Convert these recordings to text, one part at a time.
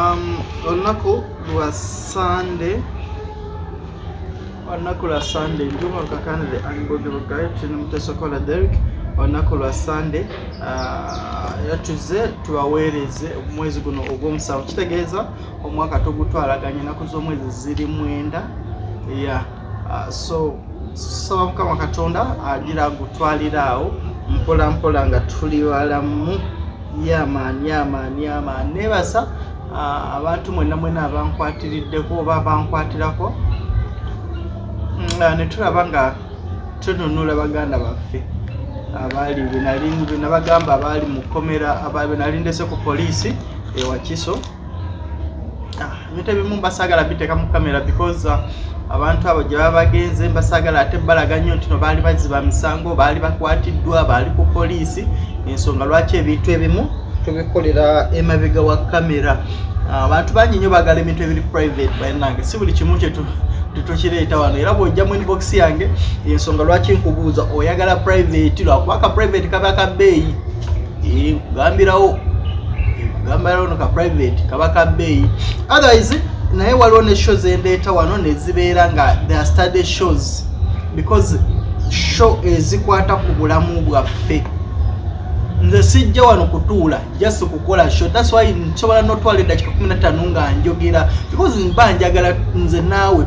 olunaku lwa Sunday njuma lukakanire anibogebogayo tino mutesokola Derek olunaku lwa Sunday yatuze tubaweereze omwezi guno ogw'omusanvu kitegeeza omwaka tugutwalaganye ennaku z'omwezi ziri 9 so Mukama Katonda agira gutwalira awo mpola mpola nga tuli walamu yaman nebasa abantu mwena abankwatiriddeko oba abankwatirako netulaba nga tununula baganda baffe abali benabagamba abali mu komera benalindese ku poliisi ewakiso ebintu ebimu mbasagala biteeka mu kamera because abantu abo gye baba bagenze mbasagala ate balaganya nti no baali baziba misango baali bakwatiddwa baali ku poliisi ensonga lwaki ebintu ebimu tubikolera emabega wa kamera abantu bangi nnyo bagala ebintu ebiri private bannange si buli kimu tukireeta wano era bw'ojja mu inbox yange ensonga lwaki nkubuuza oyagala private lwakubaka private kaba kabbeeyi kugambirawo no ka private kaba kabbeeyi otherwise naye waliwo ne shows endeeta wano nezibeera nga they are study shows because show ezikwata ku bulamu bwaffe nze sijja wano kutuula just kukola show that's why nsobola notwala eddakiika 15 nga njogera because mba njagala nze naawe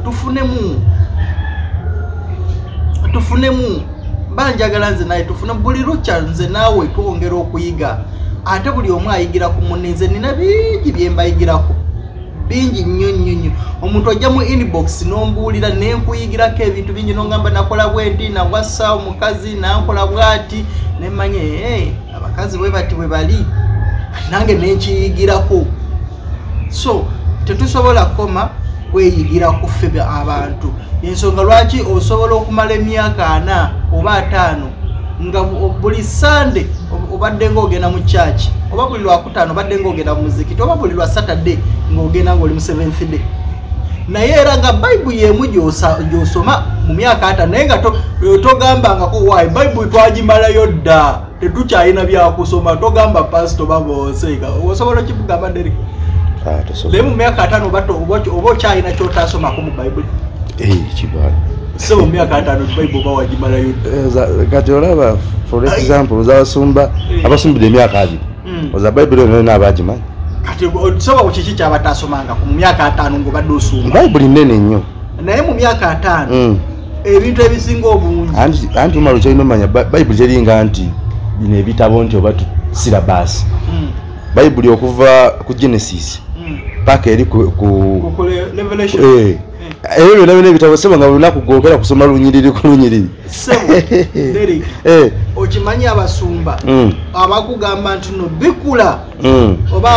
tufunemu mba njagala nze naye tufune buli lukya nze naawe twongera okuyiga ate buli omu ayigira ku munne nze nina bingi bye mbayigirako bingi nnyo omuntu ojja mu inbox n'ombuulira nenkuyigirako ebintu bingi nongamba nakola bwendi nawasa omukazi nankola bwati nemanye abakazi bwe bati bwe bali nange nenkiyigirako so tetusobola koma kweyigira ku ffe abantu ensonga lwaki osobola okumala emyaka 4 oba 5 nga buli Sunday obadde ng'ogenda mu church oba buli lwakutaano obadde ng'ogenda mu muzikiti oba buli lwa Saturday ng'ogenda ng'oli mu 7th day naye era nga Bible yemu gy'osoma mu myaka 5 naye nga togambangako wayi Bible twagimalayo dda tetukyalina byakusoma togamba pastor baboseeka osobola okikugamba Derek naye mu myaka 5 oba okyalina kyotasomako mu Bible kibala so mu myaka 5 Bible bawagimalayo kati olaba for example uzabasumba abasumbire emyaka 2 oza Bible nene abagimanyi kati soba ukiki kyabatasomanga ku myaka 5 ngo badde osumba Bible nene nnyo naye mu myaka 5 ebintu ebisinga obungi anti umalo kyalina omanya Bible teringa nti bino ebitabo nti oba syllabus Bible okuva ku Genesis paka eri ku Revelation Eyo nabene bitabo sema nga lunaku gokera kusoma lunyiriri ku lunyiriri. Sebo. Derek. Okimanyi abasumba. Abakugamba nti no bikula. Oba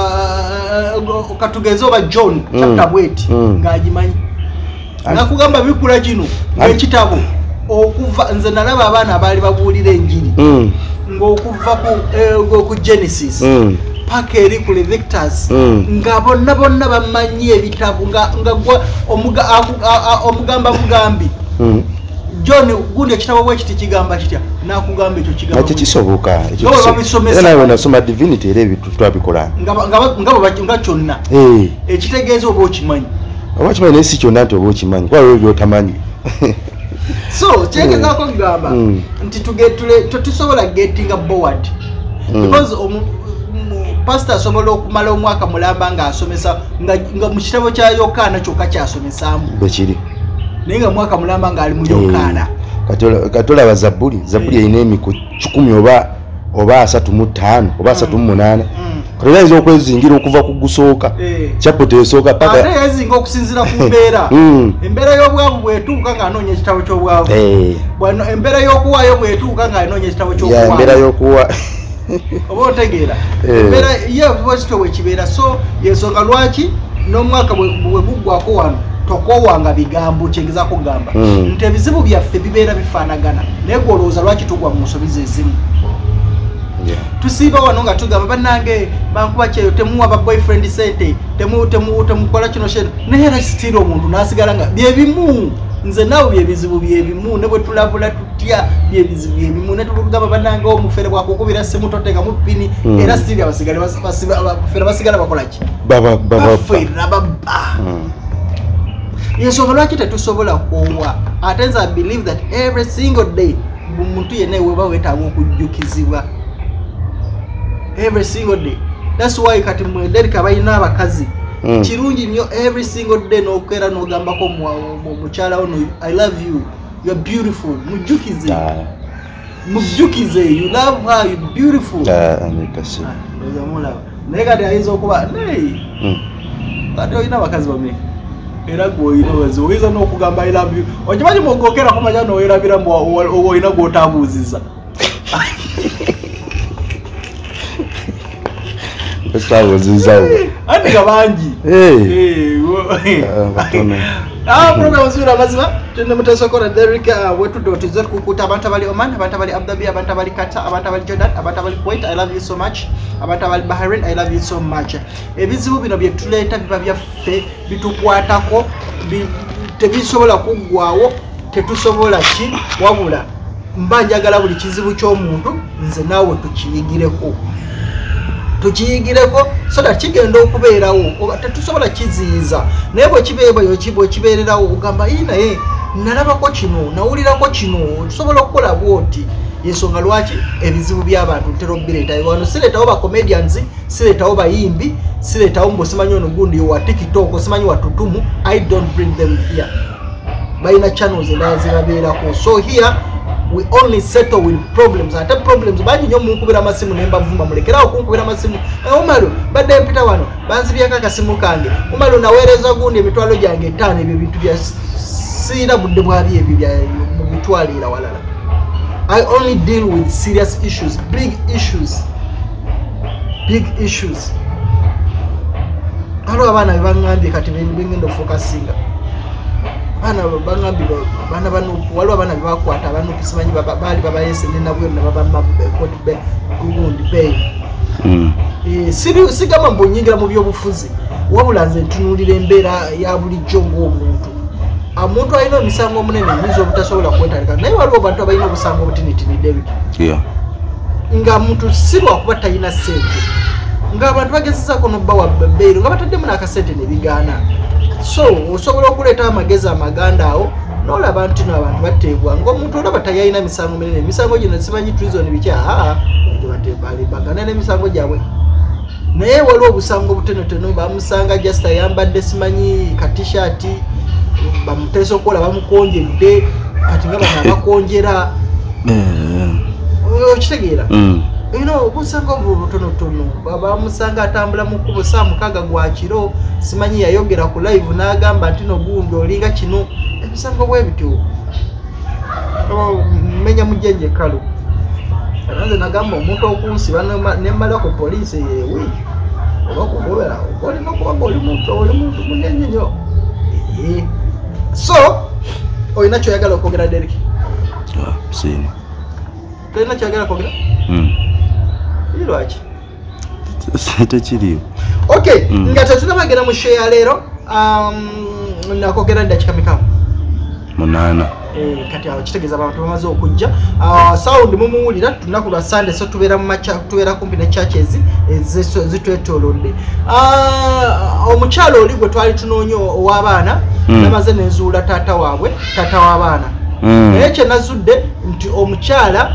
okatugeza oba John chapter 8 ngajimanyi. Nakugamba bikula kino ekitabo okuva nze nalaba abaana abali babuulira enjiri. Ng'okuva ku Genesis. Paka eri ku Leviticus nga bonna bamanyi ebitabu nga omugamba mugambi John gundi ekitabo bwe kiti kigamba kitya nakugamba ekyo kigamba nakyo kisoboka ekyo nawe nasoma divinity era ebitu twabikola nga kyonna ekitegeeza oba okimanyi naye si kyonna nti oba okimanyi kwaliwo ebyotamanyi so kyegezaako kugamba nti tetusobola gettinga board because pastor asobola okumala omwaka mulamba nga asomesa nga mu kitabo kya Yokaana kyokka kyasomesaamu bekiri naye nga mwaka mulamba nga ali mu Yokaana katola ba Zabuli erina emiku 10 oba 35 oba 38 katola izo okwezingira okuva ku gusooka chapter esooka paka ate yezinga okusinzira ku mbeera embeera y'obwavu bwetuuka nga anoonya ekitabo ky'obwavu bwano embeera y'okuwaayo bwetuuka nga anoonya ekitabo ky'okuwaayo embeera y'okuwa oba otegeera embeera yeebwekityo bwekibeera so yensonga lwaki n'omwaka bwe guggwako wano tokowanga bigambo kyengezaako kugamba nti ebizibu byaffe bibeera bifaanagana naye gwolowooza lwaki tugwa mu nsobi ezimu tusiiba wano nga tugamba bannange bankuba kyeyo temuwa ba boyfriend sente temukola kino kyeno naye era kitira omuntu n'asigala nga bye bimu nze nawe byebizibu byebimu ne bwe tulabula tutya byebizibu byebimu ne tugamba banange omufere bwakukubira simu toteeka mu pini era siri abasigale basigala bakola ki bafera baba yeso lwaki tetusobola kuwa ate nze I believe that every single day muntu yenna weba wetaaga okujjukizibwa every single day. That's why kati Derek abayina abakazi kirungi nnyo every single day n'okera n'ogambako mukyala ono I love you, you're beautiful, mujjukize you love her, you're beautiful. Naye kati ayinza okuba kati olina abakazi bameka era gwoyina oyinza n'okugamba I love you okimanyi mwogokera kumanya n'owerabira mbu olina gw'otaabuuzizza andi kabangi program zira mazima tende mutesokora Derek wetu dotizo kukuta abantu bali Oman, abantu bali Abu Dhabi, abantu bali Qatar, abantu bali Jordan, abantu bali Kuwait. I love you so much. Abantu bali Bahrain, I love you so much. Ebizibu bino byetuleta biba byaffe bitukwatako tebisobola kuggwawo tetusobola ki wabula mbanjagala buli kizibu ky'omuntu nze naawe tukiyigireko so that kigenda okubeerawo oba tetusobola kiziiza naye bwe kibeererawo ogamba naye nalabako kino nawulirako kino tusobola okukola bwoti yensonga lwaki ebizibu by'abantu ntera okubireetayo wano sireetawo ba comedians sireetawo bayimbi sireetawo mbu simanyi ono gundi wa TikTok simanyi wa tutumu I don't bring them here balina channels endala zibabeerako so here we only settle with problems. Ate problems banyi nyo munkubira amasimu nemba vuma mulekerawo kunkubira amasimu omalo badde mpita wano banzibyako akasimu kange omalo naweereza gundi emitwalo gyange 5 ebyo bintu bya siina budde bwabi ebyo bya mitwalira walala. I only deal with serious issues, big issues. Alo abana bangambye kati bengendo focusinga bana bangambi bana bano waliwo abana bakwata abantu kisimanyi bali babayese nabwe nababa mabbe gundi bay sigama mbonyingira mu byobufuzi wabula nze ntunulira embeera ya bulijjo ng'omuntu omuntu alina emisango omunene nizo obutasobola kwetalika naye waliwo abantu abalina obusango obutinitini David nga muntu si lwakuba talina ssente ng'abantu bagezezako n'obbawa bbeero nga bataddemu n'akasente ne bigaana so osobola okuleeta amagezi amaganda awo n'olaba nti n'abantu bateebwa ng'omuntu olaba tayalina misango minene emisango gino simanyi treason bikya bagana n'emisango gyabwe naye waliwo obusango obutonotono bamusanga just ayambadde simanyi katishaati bamuteesa okukola bamukonjedde kati nga bano abakonjera okitegeera obusanga obutonotono bamusanga atambula mu kkubo saa 6 gwa kiro simanyi yayogera ku live n'agamba nti nogundi olinga kino ebisango bwe bityo mmenya mujenje kalo nze nagamba omuntu okunsiba nemmala ku poliisi yewe oba kugobera olina okuba oli muntu munene nnyo so olina kyoyagala okwogera Derek? Sina tolina kyoyagala kwogera? Lwaki? Tekiriyo. Okay, nga tetunabagenda mu share leero nakogera eddakiika mikamu 8 kati awo kitegeeza abantu bamaze okujja sound mumuwulira tunaku lwa Sunday so tubeera mu macha tubeera kumpi ne churches zitwetoolodde omukyalo oli gwe twali tunoonya ow'abaana namaze nenzuula taata w'abaana naye kye nazudde nti omukyala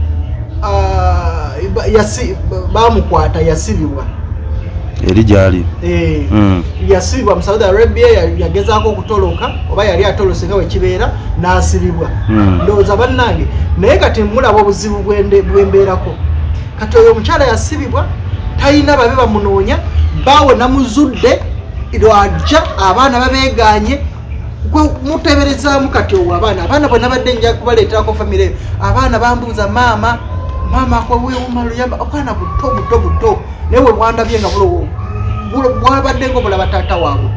bamukwata yasibibwa eri gyali yasibibwa mu Saudi Arabia yagezaako okutoloka oba yali atolose nga wekibeera n'asibibwa ndowooza bannange naye kati mulaba obuzibu bwembeerako kati oyo omukyala yasibibwa talina babe bamunoonya baawe namuzudde lwajja abaana babeeganye muteberezaamu kati owo abaana bwe nabadde nja kubaleeterako famire eyo abaana bambuuza maama kwewumaluyamba okwana buto naye bwe bwandabye nga bwabadde nga obulaba taata waabwe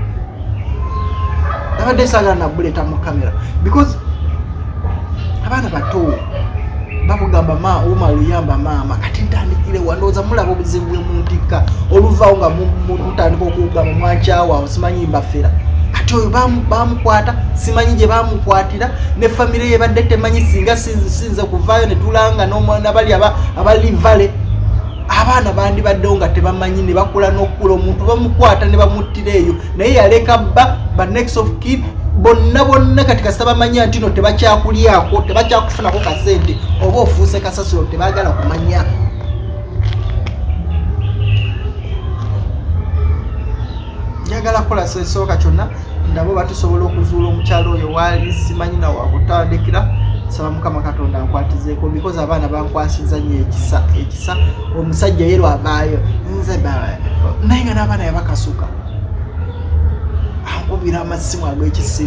nabadde saagala nabuleeta mu kamera because abaana bato bakugamba umaluyamba maama kati ntandikire wandowooza mulaba obuzibu bwe muntikka oluvaawo nga mutandika okugamba mwakyawaawo simanyi mbafera kati oyo bamukwata simanyi gye bamukwatira ne famire ye badde temanyi singa sinze kuvaayo ne tulanga n'omwana bali abali vale abaana bandi baddewo nga tebamanyi ne bakula n'okukula omuntu bamukwata ne bamuttira eyo naye yaleka ba next of kid bonna kati kasita bamanya nti no tebakyakulyako tebakyakufunako kasente oba ofuuse kasasiro tebaagala kumanya. Njagala kola sesooka kyonna ndabo batusobola okuzuula omukyalo oyo waali simanyi na wakutandikira. Saba Mukama Katonda ankwatizeeko because abaana bankwasiza nnyo ekisa omusajja ye lwavaayo nze naye nga n'abaana yabakasuka ankubira amasimu ag'ekisimu.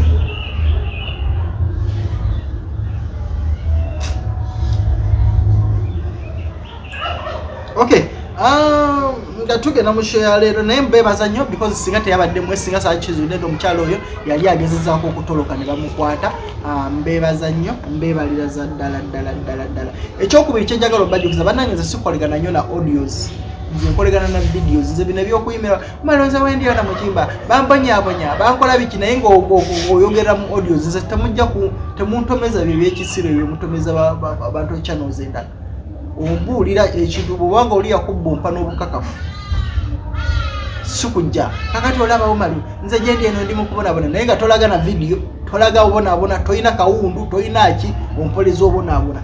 Okay, nga tugenda mu show ya leero naye mbeebaza nnyo because singa teyabadde mwesinga saa kizudde omukyalo oyo yali agezezaako okutoloka ne bamukwata. Mbeebaza nnyo mbeebaliraza ddala. Ekyokubiri kyenjagala obajjukiza bannange nze sikolegana nnyo na audios nze nkolegana na videos nze bino ebyokuyimira malonza wendiyo na mukimba bambonyabonya bankola biki naye ng'oyogerera mu audios nze temuntomeza byo ebyekisiro ebyo mutomeza abantu channels endala ombuulira ekintu bwobanga oli yakubbumpa n'obukakafu sikujja kakati olabawo malu nze gyendi eno ndi mukubonabona naye nga tolaga na video tolaga obonaabona toyina kawundu toyina ki ompoleza obonaabona.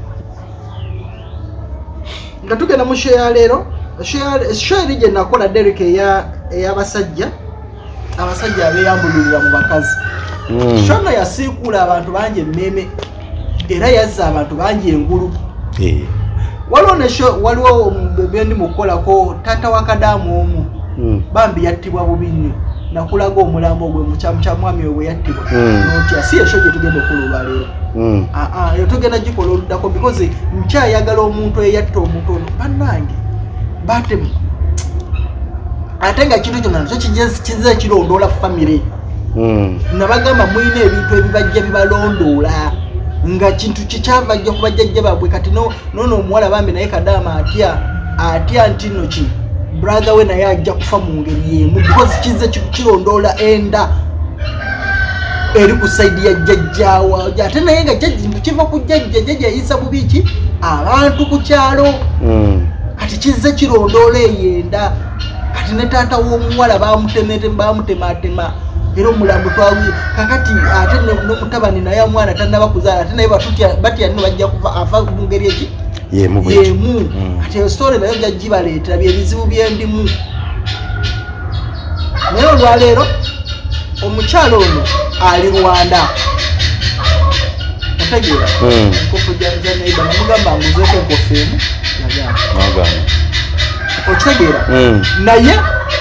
Nga tugenda mu show ya leero show eri gye nakola Derek ey'abasajja abeeyambulirira mu bakazi. Shona yasiikuula abantu bangi emmeme era yazza abantu bangi engulu. Waliwo bendi mukolako tata wa Kadamu omu bambi yattibwa bubi nnyo nakulaga omulambo gwe mukya mwami we yattibwa nti asi esho gye tugenda okulaba leero. Yo tugenda gikola oluddako because nkyayagala omuntu eyatta omuntu ono bannange batemu ate nga kintu kyonna nakyo kize kirondoola famire nabagamba mulina ebintu ebibajja bibalondoola nga kintu kikyava jja kubajjajja baabwe kati nono omuwala bambi naye Kadaama atya nti nno ki brother we naye ajja kufa mu ngeri yemu because kize kirondoola enda eri ku saidi ya jjajjaawa ate naye nga kintu kiva ku jjajja yisa bubiki abantu ku kyalo kati kize kirondoola eyenda kati ne taata w'omuwala bamutematema era omulambo twawi kakati ate n'omutabani naye omwana tannaba kuzaala ate naye batya nno bajja kuva afa mu ngeri eki yemu ate eyo story nayo jagibaleetera byebizibu byendimu. Naye olwaleero omukyalo ono ali Rwanda otegeera enkofu janaiba namugamba nguzeeko enkofu emu yagamba okitegeera naye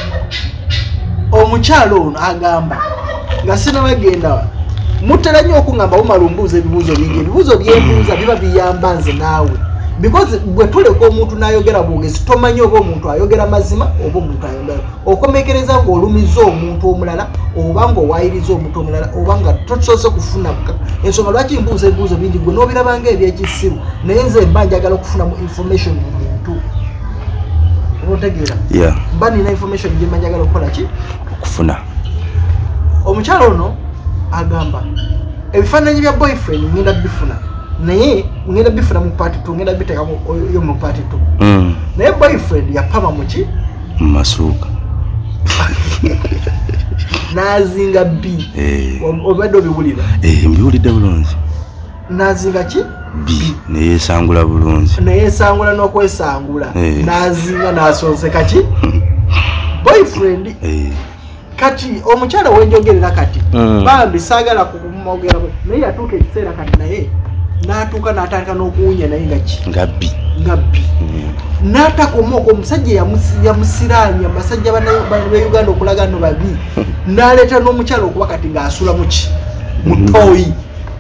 omukyalo ono agamba nga sinabagenda mutera nnyo okungamba bumala ombuuza ebibuuzo bingi ebibuuzo byembuuza biba biyamba nze naawe because bwe tuleka omuntu n'ayogera bwogezi tomanyi oba omuntu ayogera mazima oba omuntu ayogera okomekereza ng'olumiza omuntu omulala oba ng'owayiriza omuntu omulala oba nga tosoose kufuna ensonga lwaki mbuuza ebibuuzo bingi gwe n'obirabanga ebyekisiru naye nze mba njagala okufunamu information mu muntu otegeera mba nina information gye mba njagala okukola ki okufuna. Omukyalo ono agamba ebifaananyi bya boyfriend ngenda bifuna naye ngenda bifuna mu party 2 ngenda biteeka yo mu party 2 naye boyfriend yapama muki masuuka nazinga B obadde obiwulira mbiwulidde bulungi nazinga ki B neyesangula bulungi neyesangula n'okwesangula nazinga nasonseka ki boyfriend kati omukyala wenjogerera kati bambi saagala kumogera naye yatuuka ekiseera kati naye n'atuuka n'atandika n'okuwunya naye nga bbi n'atakomaoko omusajja yamusiraanya basajja b'Uganda okulaga nno babi n'aleeta n'omukyala okuba kati ng'asula muki mutooyi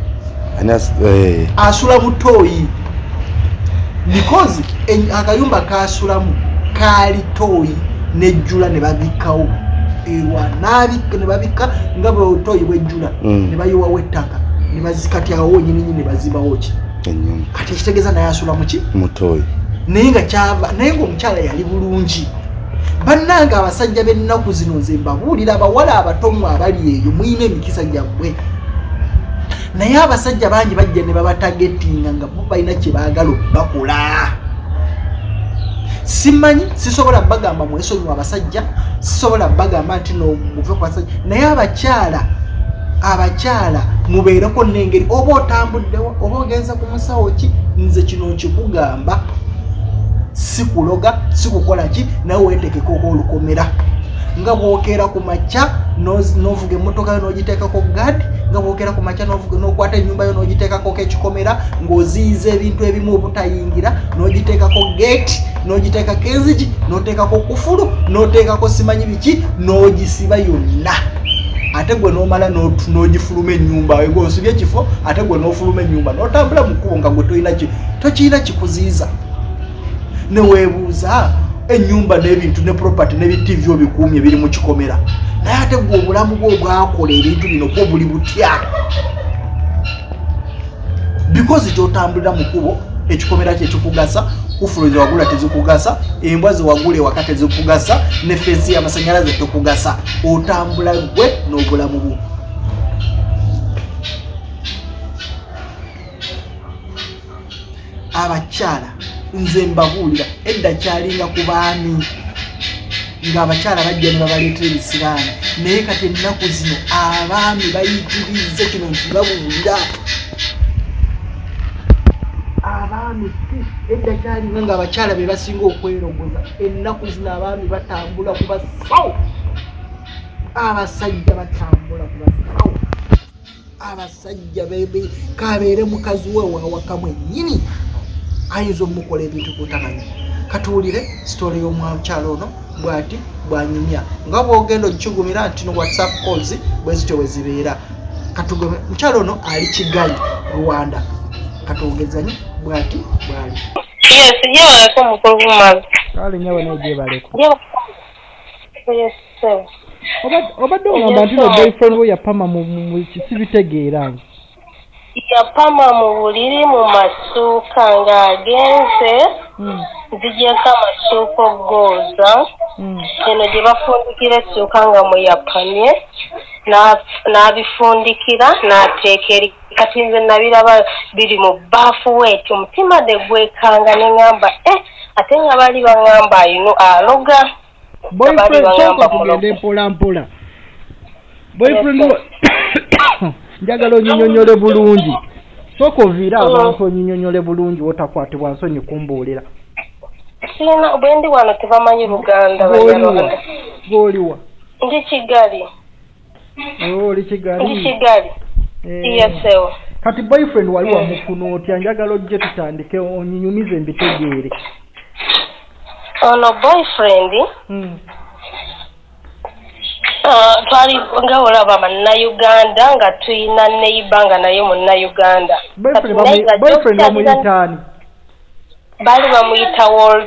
asula mutooyi because akayumba kasulamu kaali tooyi nejjula ne babikkawo ewa ne babikka nga bwe tooyi bwejjula ne bayiwawo ettaka ne bazikati awo nyininyini ne bazimbawo ki kati ekitegeeza naye asula muki mutooyi naye nga kyava naye ng'omukyala yali bulungi bannanga abasajja b'ennaku zino nze mbabuulira abawala abatomu abali eyo muyina emikisa gyammwe naye abasajja bangi bajja ne babatagetinga nga bo balina kye baagala bakola simanyi sisobola bagamba mwesonyiwa abasajja sisobola bagamba nti no muve ku basajja naye abakyala mubeereko n'engeri oba otambuddewo oba ogenza ku musawo ki nze kino nkikugamba sikuloga sikukola ki nawe weetekeko olukomera nga bwokera ku makya novuga emmotoka yo n'ogiteekako gaadi nga bwokera ku makya n'okwata ennyumba yo n'ogiteekako ekikomera ng'oziyiza ebintu ebimu obutayingira n'ogiteekako geeti n'ogiteekako enzigi n'oteekako kufulu n'oteekako simanyi biki n'ogisiba yonna ate gwe n'omala n'ogifuluma ennyumba egosibye ekifo ate gwe n'ofuluma ennyumba n'otambula mu kkubo nga gwe tokirina kikuziyiza neweebuuza ennyumba n'ebintu ne property n'ebitivi obikuumye biri mu kikomera naye ate gwe obulamu bwe obwakola ebintu bino bwo buli butya because gy'otambulira mu kkubo ekikomera kye kikugasa kufulu ze wagula tezikugasa embwa ze wagula ewaka tezikugasa ne fensi y'amasannyalaze tekugasa otambula gwe n'obulamu bwo abakyala nze mbabuulira edda kyalinga ku baami ng'abakyala bajja ne babaleetera ebisiraani naye kati ennaku zino abaami bayitirize kino nti babuulira abaami edda kyalinga ng'abakyala be basinga okwerogoza ennaku zino abaami batambula ku basawo abasajja batambula ku basawo abasajja kabeere mukazi we wawaka mwennyini ayinza omukola ebintu kutamanyi katuwulire sitole y'omwakyalo ono bwati bwanyumya nga bwogenda okigumira nti no whatsapp calls bwezityo bwe zibeera katugome mukyalo ono ali Kigali Rwanda katwogezanyi bwati bwali yes yebaleko mukulu kumazi kale nyawe nejebaleko yes sir obadde ogamba nti boyfriend we yapama mu kisibitegeera yapama mu buliri mu masuuka ng'agenze nzigyeko amasuuka oggooza eno gye bafundikira essuuka nga muyapamye n'abifundikira n'ateeka eri kati nze nabiraba biri mu baafu weeti omutima de gwekanga ne ŋŋamba ate nga bali baŋŋamba ayino aloga boyfriend sooka tugende mpolampola boyfriend njagala onyinyonyole bulungi sooka oviire abantu onyinyonyole bulungi wotakwatibwa nsonyi kumbuulira sirina bwe ndi wano tebamanyi Luganda gw'oliwa ndi Kigali oli Kigali ndi Kigali yesewo kati boyfriend wali wamufuna otya njagala ojje tutandike onyinyumize mbitegeere ono boyfriend twali nga olaba Bannayuganda nga tuyina neighbor nga naye Munnayuganda boyfriend bamuyitaani bali bamuyita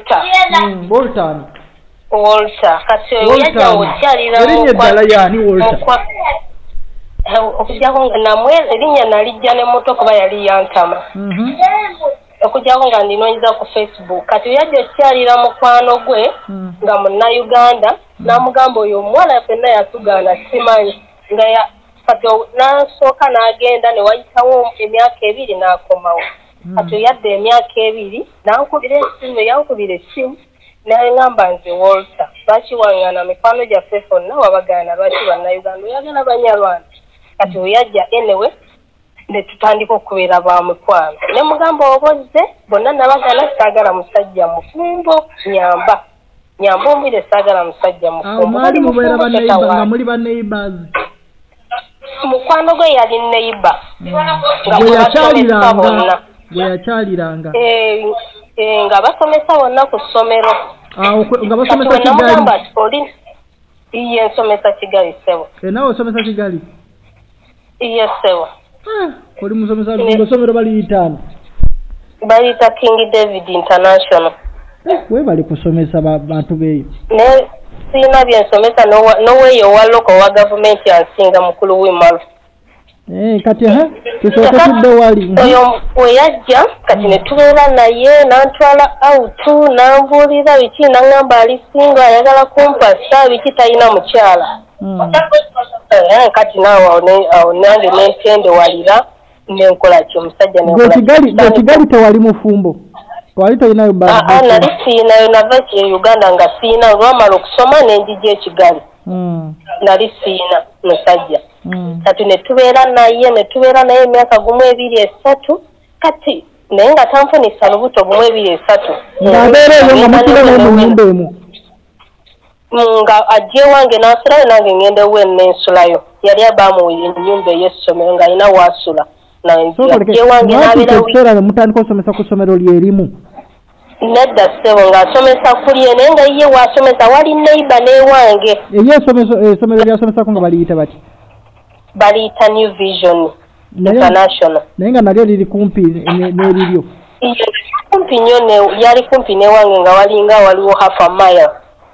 Walter kati yajja okyalira erinnya eddala yaani Walter okujjako nga namwe erinnya nalijja n'emmotoka kuba yali yantama okujjako nga ndinoonyeza ku Facebook kati yajja okyalira mukwano gwe nga Munnayuganda n'amugamba oyo omuwala ffenna yatugaana simanyi nga kati n'asooka n'agenda ne wayitawo emyaka 2 n'akomawo kati yadde emyaka 2 yankubira essimu n'aŋŋamba nze Walter lwaki waŋŋaana mikwano gyaffe ffonna wabagaana lwaki Bannayuganda oyagala Banyarwanda kati oyajja enewe ne tutandika okubeera ba mukwano ne mugamba obozze bonna nabagana saagala musajja mufumbo nyamba omwire saagala musajja mufumbo mwali mubeera banneighbor nga muli banneighbors mukwano gwe yali neighbor gwe yakyaliranga nga basomesa bonna ku ssomero nga basomesa Kigali iye nsomesa Kigali sebo nawe osomesa Kigali iye sebo oli musomesa ssomero baliyitaani bayita King David International we bali kusomesa bantu beeyo ne sina byensomesa noweeyo wa local wa gavumenti ansinga mukulu w'emalu kati tusooke tudde wali oyo we yajja kati ne tubeera naye n'antwala out n'anbuulira biki n'aŋŋamba ali singa ayagala kumpasa biki talina mukyala kati naawe awo nange nentendewalira nenkola ki omusajja ekigali tewali mufumbo wali tolinayo nali siinayo nava Uganda nga siina olwamala okusoma nenjija ekigali nali siina musajja kati netubeera naye emyaka gumu 2-3 kati naye nga tanfunisa lubuto gumu 2-3 ng'abeera eyo nga mutula mu nnyumba emu nga ajje wange n'asulayo nange ngende ewe nensulayo yali abaamu ennyumba ey'essomero ng'alina waasula ajje wange n'abeera mutandika osomesa ku ssomero lyerimu nedda ssebo ng'asomesa kulye naye nga ye waasomesa wali neighbor n'ewange essomero lyasomesako nga baliyita bati baliyita New Vision International naye nga nalyo liri kumpi n'eriryo kumpi nnyo yali kumpi n'ewange nga walinga waliwo half a mile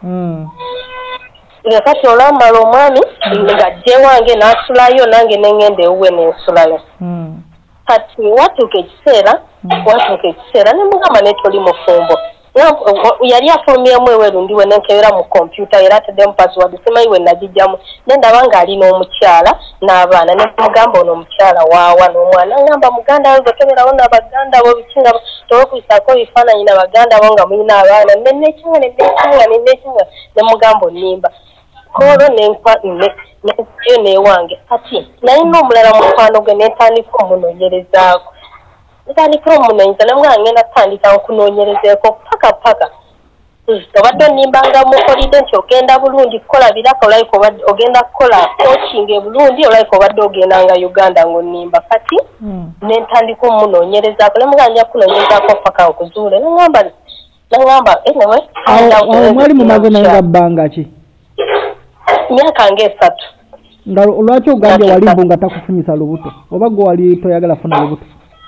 kati olwamala omwami ng'ajje wange n'asulayo nange nengenda ewuwe nensulayo kati watuuka ekiseera ne mugamba netoli mufumbo yali afulumyemu eweru ndiwe nenkebera mu kompyuta era ataddemu password simanyi we nagijjamu nendaba ng'alina omukyala n'abaana ne mugamba ono omukyala waawa n'omwana ngamba muganda we gotoberawo n'abaganda bo biki nga towekubisaako bifaananyi n'abaganda bo nga mulina abaana nennekyanga ne mugamba onimba kolo yo newange kati nalina omulala mukwano gwe netandika omunoonyerezaako ntandika omunoonyeza namwe ngenda kutandika nkunoonyerezeeko paka obadde onimbanga mukolidde nti ogenda bulungi kukola biraka olayika obadde ogenda kukola coaching ebulungi olayika obadde ogendanga Uganda ng'onimba kati nentandika omunoonyerezaako namwe nja kunoonyerezaako paka nkuzuule nangamba anyway awo mwali mumaze naye nga bbanga ki myaka nga 3 nga lwaki ogambye walimbu nga takufunyisa lubuto oba gwe wali toyagala funa lubuto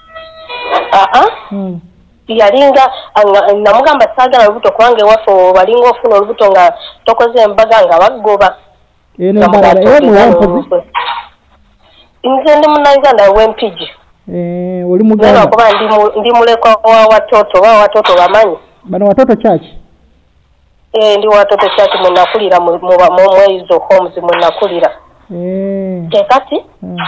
yalinga namugamba saagala lubuto kubanga ewaffe walinga ofuna olubuto nga tokoze embaga nga bagoba nze ndi munnayuganda w'empigi oli muganda kuba ndi mulekwa wa watoto bamanyi bano watoto kyaki ndi watoto kyaki mwenakulira mwezo homes mwenakulira kekati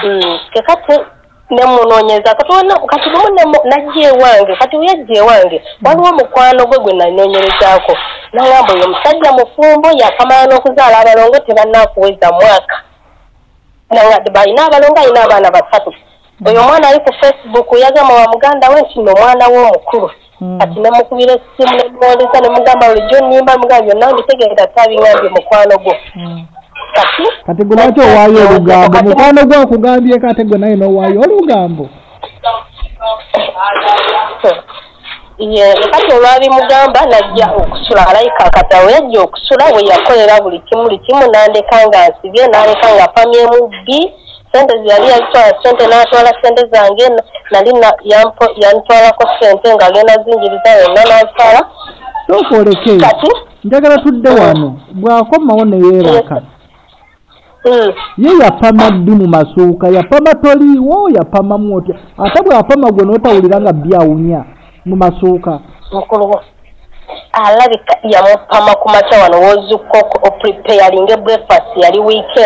nemunoonyeza kati lumu najja ewange kati yajja ewange waliwo mukwano gwe nanoonyerezaako nagamba oyo omusajja mufumbo yakamala n'okuzaala abalongo tebannakuweza mwaka balina abalongo alina abaana 3 oyo omwana ali ku Facebook yagamba wa muganda we nti n'omwana we omukulu kati nemukubira essimu nemuwoleza nemugamba bulijjo nnimba mugamba byonna mbitegeera tabiŋambye mukwano gwo kati gwe lwaki owaayo olugambo mukwano gwe akugambye kate gwe naye n'owaayo olugambo kati olwabimugamba najja okusula alayika kati awo yajja okusula we yakolera buli kimu n'andeka nga nsibye n'aleka nga pamyemu bbi sente zeyali yazitwala sente n'atwala sente zange nali yantwalako sente ng'agenda zinjiriza yonna n'azitwala nokoleke njagala tudde wano bw'akomawo neyeebaka ye yapama ddi mu masuuka yapama toliiwo yapamamu otya ate bw'apama gwe n'otawulira nga byawunya mu masuuka mukulu alabika yamupama ku makya wano wozuko opreparinga breakfast yali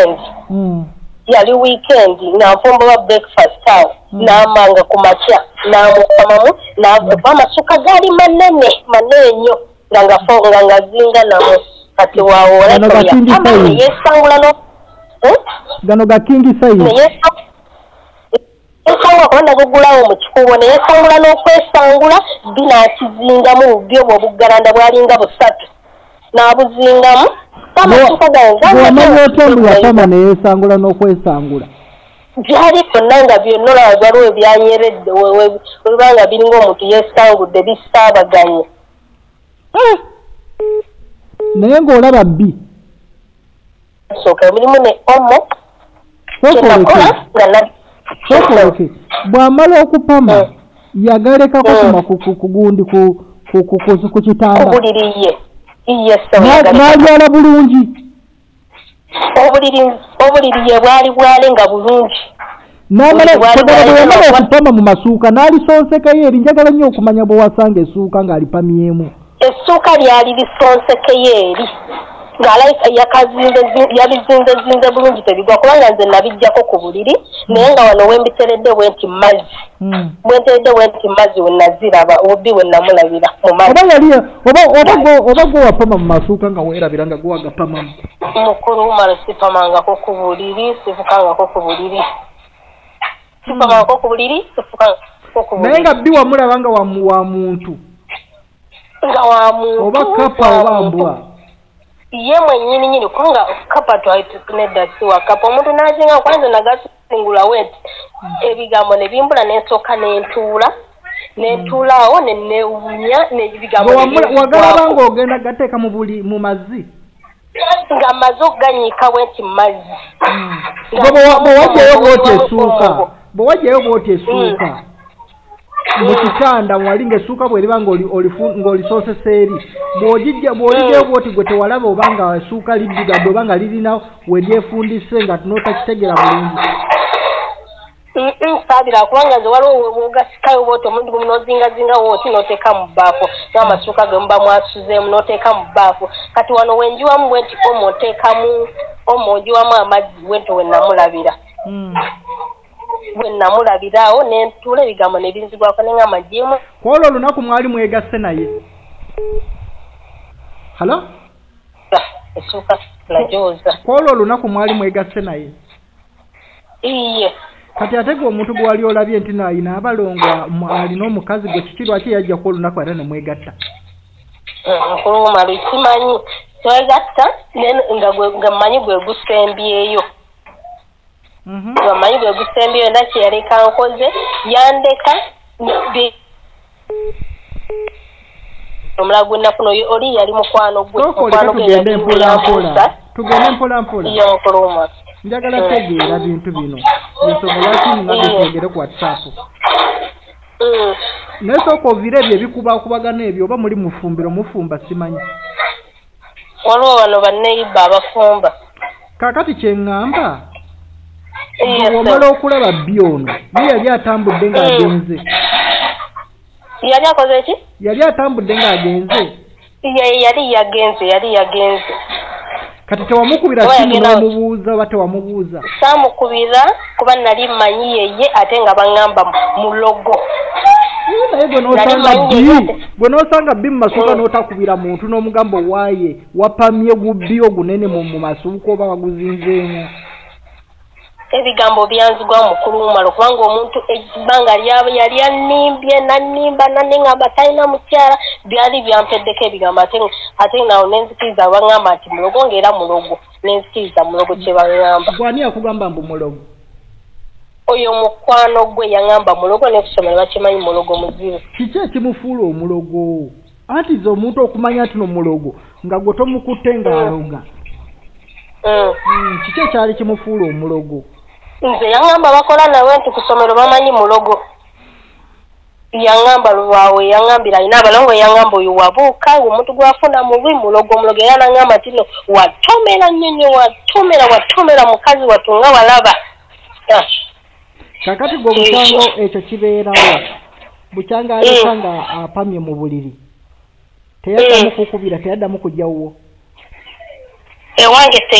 weekend nanfumba breakfast awo n'amanga ku makya n'amupamamu n'avuba amasuuka gaali manene nnyo nga ngazinga namu kati waawo yesangula no gano ga kingi size yesangula kubanga gugulawo mu kikubo ne yesangula n'okwesangula binakizingamu byo bw'obuggalanda bwalinga 3 n'abuzingamu amanya otembu yapama ne yesangula n'okwesangula byali byonna nga byonna olaba waliwo ebyanyeredde webanga biringa omuntu yesangudde bisaabaganye naye ng'olaba bbi soka emirimu ne omo sokoleke bw'amala okupama yagalekako kugundi ku kitamba n'abyala bulungi obuliri ye bwali bwalenga bulungi namala okupama mu masuuka n'alisonsekayo eri njagala nnyo okumanya bwe wasanga essuuka ng'alipamyemu essuuka lyali lisonsekeyo eri yabizinzezinze bulungi tebigwa kubanga nze nabijjako ku buliri naye nga wano wembiteredde wenti mazzi bwenteredde wenti mazzi wenaziraba obi wenamulabira mu mazzi oba gwe wapama mu masuuka nga weerabira nga gwe wagapamamu mukulu umalo sipamangako ku buliri sifukangako ku buliri sipamangako ku buliri sifukangako ku buliri naye nga bbi wamulaba nga wa muntu nga wa muntu oba kapa oba mbwa ye mwennyini nyini kubanga kapa twaitukunedda siwa kapa omuntu n'azinga kwanza nagasingula weti ebigambo ne bimbula n'ensooka n'entuulaawo newunya n'ebigambo wagalaba ng'ogenda gateeka mu mazzi nga maze okuganyiika weti mazzi bwe wajjayo bwoti essuuka mu kitanda walinga essuuka bweriba ng'olisoosesa eri bw'oligyeyo bwoti gwe tewalaba obanga essuuka liddugadde obanga lirina we lyefundise nga n'otakitegera bulungi saabira kubanga nze waliwo wogasikayo bwoti omuntu gumu n'ozingazinga wooti n'oteeka mu bbaafu n'amasuuka ge muba mwasuzeemu n'oteeka mu bbaafu kati wano wenjiwamu bwenti omo oteekamu omo onjiwamu amazzi bwenti wenamulabira wenamulabiraawo n'entuula ebigambo ne binzigwako ne ngamba njeemu kwolwo olunaku mwali mwegasse naye halo essuuka najooza kwolwo olunaku mwali mwegasse naye iye kati ate gwe omuntu gwe wali olabye nti ayina abalongo alina omukazi gwe kiki lwaki yajjaku olunaku ate nemwegatta nkuluma lwisimanyi twegatta nga mmanyi gwe gusembyeyo bamanyi gwe gusembyeyo nda kyeyaleka nkoze yandeka omulago nafuna oli yali mukwano gwe tugende mpolampola yonkuluma njagala tegeera bintu bino nsobolaki nabitwegere ku WhatsApp naye sooka ovire ebyo ebikubakubagana ebyo oba muli mufumbiro mufumba simanyi waliwo wano banneiba abafumba kakati kyeŋŋamba omala okulaba bbi ono ye yali atambudde ng'agenze yali akoze ki yali atambudde ng'agenze yali yagenze kati tewamukubira simu n'omubuuza oba tewamubuuza saamukubira kuba nali mmanyi yeye ate nga baŋŋamba mulogo naye gwe n'osanga bbi mu masuuka n'otakubira muntu n'omugambo waaye wapamye gubbi ogunene mu masuuka oba waguzinzeemu ebigambo byanzigwa mukulu umalo kubanga omuntu ebbanga yali annimbye nannimba nanneŋŋamba talina mukyala byali byampeddeko ebigambo ate nawo nenzikiriza baŋŋamba nti mulogo ng'era mulogo nenzikiriza mulogo kye baŋŋamba gwani yakugamba mbu mulogo oyo mukwano gwe yaŋŋamba mulogo nekusomera bakimanyi mulogo muzibu kiki ekimufuula omulogo anti ze omuntu okumanya nti nomulogo nga gwe tomukutte ng'aloga kiki ekyali kimufuula omulogo nze yaŋŋamba bakola nawe nti ku ssomero bamanyi mulogo yaŋŋamba lwawe yaŋŋambira alina abalongo yaŋŋamba oyo wabuuka omuntu gwafuna mubi mulogo era naŋŋamba nti no watomera nnyonyo watomera mukazi watunga walaba kakati gwe bukyango ekyo kibeerawo bukyanga aleka nga apamye mu buliri teyaddamu kukubira teyaddamu kujjawwo ewange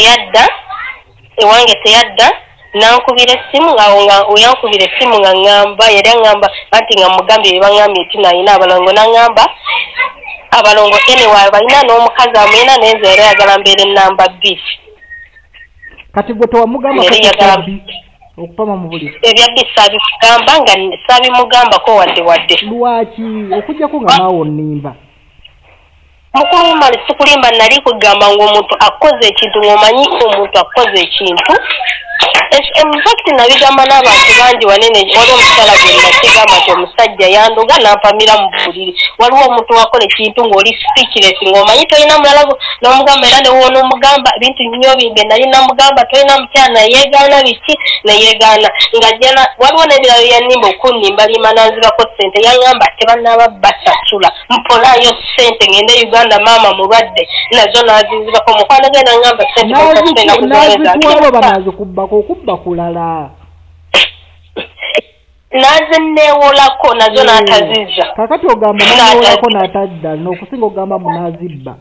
teyadda nankubira essimu nga oyankubira essimu nga ŋŋamba yali aŋŋamba anti nga mugambye bye baŋŋambye nti nalina abalongo naŋŋamba abalongo enewa balina n'omukazi amuyina nenze era yagala mbeera ennamba bbiri kati gwe tewamugamba okupama mu buliri ebya bbi saabimugamba nga saabimugambako wadde lwaki okujjako nga naawe onnimba mukulu umali sikulimba nali kugamba ng'omuntu akoze ekintu ng'omanyi omuntu akoze ekintu fact nabigamba n'abantu bangi wanene waliwo omukyala gwe nakigamba nti omusajja yandoga n'ampamira mu buliri waliwo omuntu wakola ekintu ng'oli speechless ng'omanyi tolina mulala n'omugamba era newo n'omugamba bintu nnyo bimbe nali namugamba tolina mukyala nayeegaana biki nayeegaana nga jana waliwo n'ebirala byannimba okunnimbalima nanzibako ssente yaŋŋamba tebannaba basasula mpolaayo ssente ngende Uganda maama mulwadde nazo nazinzibako mukwano genda ŋŋamba ssente nazikuwaba banazikubbako okubba kulala naze neewolako nazo n'ataziza kakati ogamba neewolako n'atadda n'okusinga ogamba munazibba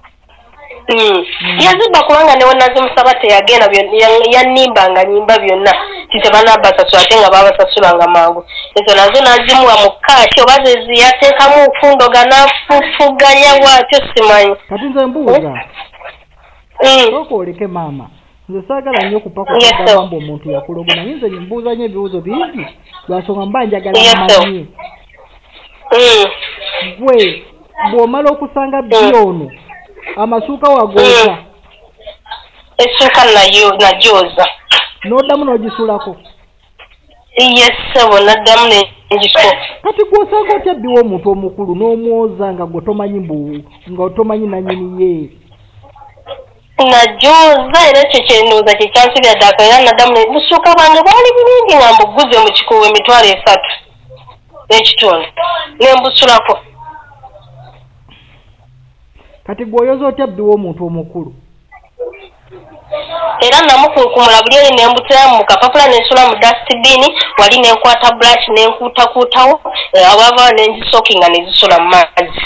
yazibba kubanga newe nazimusaba teyagenda yannimbanga nyimba byonna titebanabasasula ate nga babasasulanga mangu ezo nazo nazimuwa mu kaaki oba zeziyateekamu ofundoga n'afufuganya bwatyo simanyi kati nze mbuuza sooka oleke maama nze saagala nnyo kupakugamba mbu omuntu yakulogona naye nze mbuuza nnyo ebibuuzo bingi lwasonga mba njagala amanye gwe bw'omala okusanga byono amasuuka wagooza essuuka nagyoza n'oddamu n'ogisulako yesebo naddamu nengisula kati gw'osanga otya ddiwa omuntu omukulu n'omwoza nga gwe tomanyi nga tomanyi nanyini ye nagyoza era ekyo kyenooza kyekyansigadde akaera naddamu busuuka bwange bwali bulungi nga mbuguze mu kikuubo emitwalo 3 n'ekitundu nembusulako kati gwoyoza otya bdiwa omuntu omukulu era namukunkumula buli eri nembutera mu kapapula nensula mu dustbin wali nenkwata brush nenkuutakuutawo abava nenzisokinga nezisula mu mazzi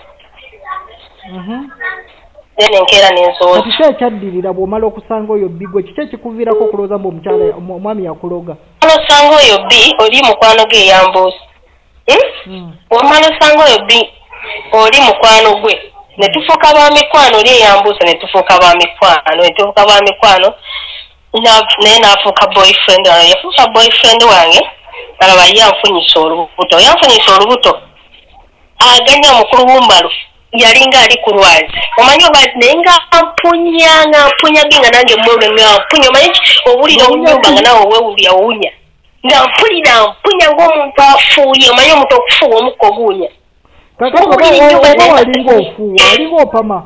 then enkeera nenzooza kiki ekyaddirira bw'omala okusanga oyo bigwe kiki ekikuviirako okulooza mbu omukyala omwami yakuloga osanga oyo bi oli mukwano ge eyambuusi omala osanga oyo bi oli mukwano gwe netufuuka ba mikwano oli eyambuusa netufuuka ba mikwano naye naafuuka boyfriend wange yafuuka boyfriend wange alaba yanfunyisa olubuto aganya mukulu w'umbalu yalinga ali ku lwazi omanyi oba naye nga mpunya binga nange mulwe mpunya omanyi owulira obunyumba nga nawe weewulira owunya nga mpulira mpunya ng'omuntu afuuye omanyi omuntu okufuuwa omukka oguunya walinga ofuuwa walinga opama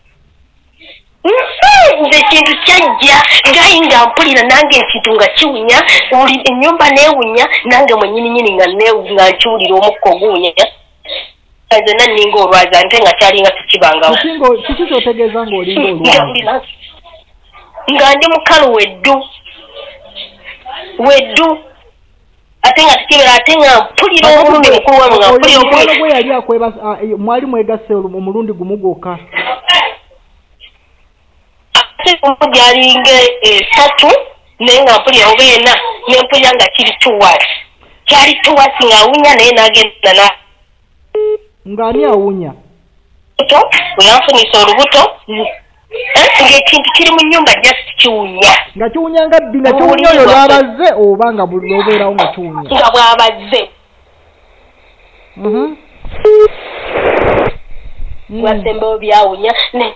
nze ekintu kyajja gayi nga mpulira nange ekintu nga kiwunya ennyumba neewunya nange mwenyininyini nga nkiwulira omukka oguunya zena ninga olwazi ate nga kyalinga tekibangawo kiki kyotegeeza ngaolinga olwazi nga ndi mukalu weddu ate nga tekibera ate nga mpulira obulumi mukulu wamu nga mpulira obulumi gwe yali akweba mwali mwegasse omulundi gumu gwokka ate gumu gyalinga 3 naye nga mpulira oba 4 nempulira nga kiri tuwasi nga awunya naye nagenda ng'ani awunya weyanfunisa olubuto ng'ekintu kiri mu nnyumba just kiwunya nga kiwunya nga ddi nga kiwunya oyo lwabazze oba nga buli lwobeerawo nga kiwunya nga bwabazze wasembayo byawunya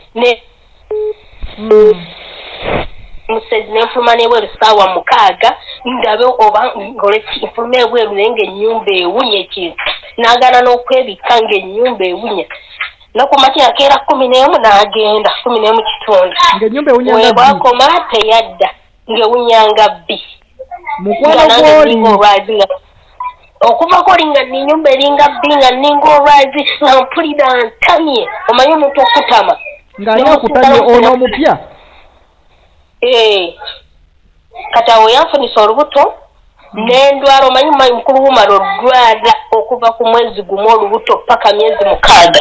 musezi nenfuluma n'ebweru ssaawa 6 ndabe oba ngolefuluma ebweru naye ng'ennyumba ewunya ekintu n'agaana n'okwebikka ng'ennyumba ewunya nokumakya akeera 11 n'agenda 11 kitundu ng'ennyumba ewunya nga bwakoma teyadda ng'ewunyanga bbi mukwano gw'oli okuva koli nga nnyumba eringa bbi nga nninga olwazi nga mpulira ntamye omanyi omuntu okutama ng'ani akutamye ono omupya kati awo yanfunisa olubuto n'endwala omanyi mukulu wumala olwala okuva ku mwezi gumu olubuto paka myezi 6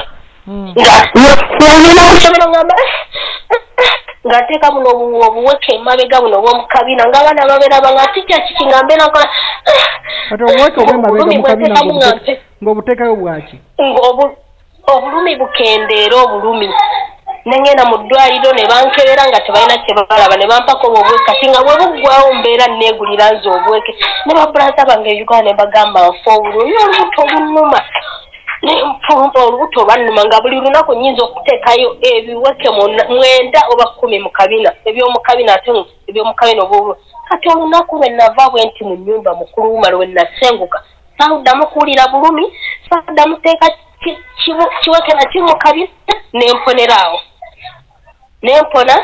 ng'ateeka buno obuweke emabega buno obw'omukabina ng'abaana babeera nga tikya kiki nga mbeera nkola kati obuweke obw'emabega mukabina ng'obuteekayo bwaki obulumi bukendeera obulumi nengenda mu ddwaliro ne bankebera nga tebalina kye balaba ne bampako obweke kati nga bwe buggwawo mbeera neegulira nze obweke ne babulaza bange Uganda ne bagamba nfa obulumi olubuto olunuma nempumpa olubuto olwannuma nga buli lunaku nnyinza okuteekayo ebiweke 9 oba 10 mu kabina eby'omukabina ate eby'omukabina obwo kati olunaku lwe nava bwe nti mu nnyumba mukulu wumala we nasenguka saawuddamu kuwulira bulumi saawuddamu teeka kiweke na kiri mu kabina nemponeraawo nempona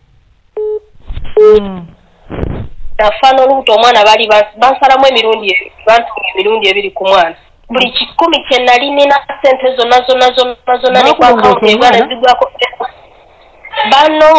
nafaana olubuto omwana baali bansalamu emirundi 2 ku mwana buli 10 kye nali nina sente zonna ne kwakawunti ebwana zigwako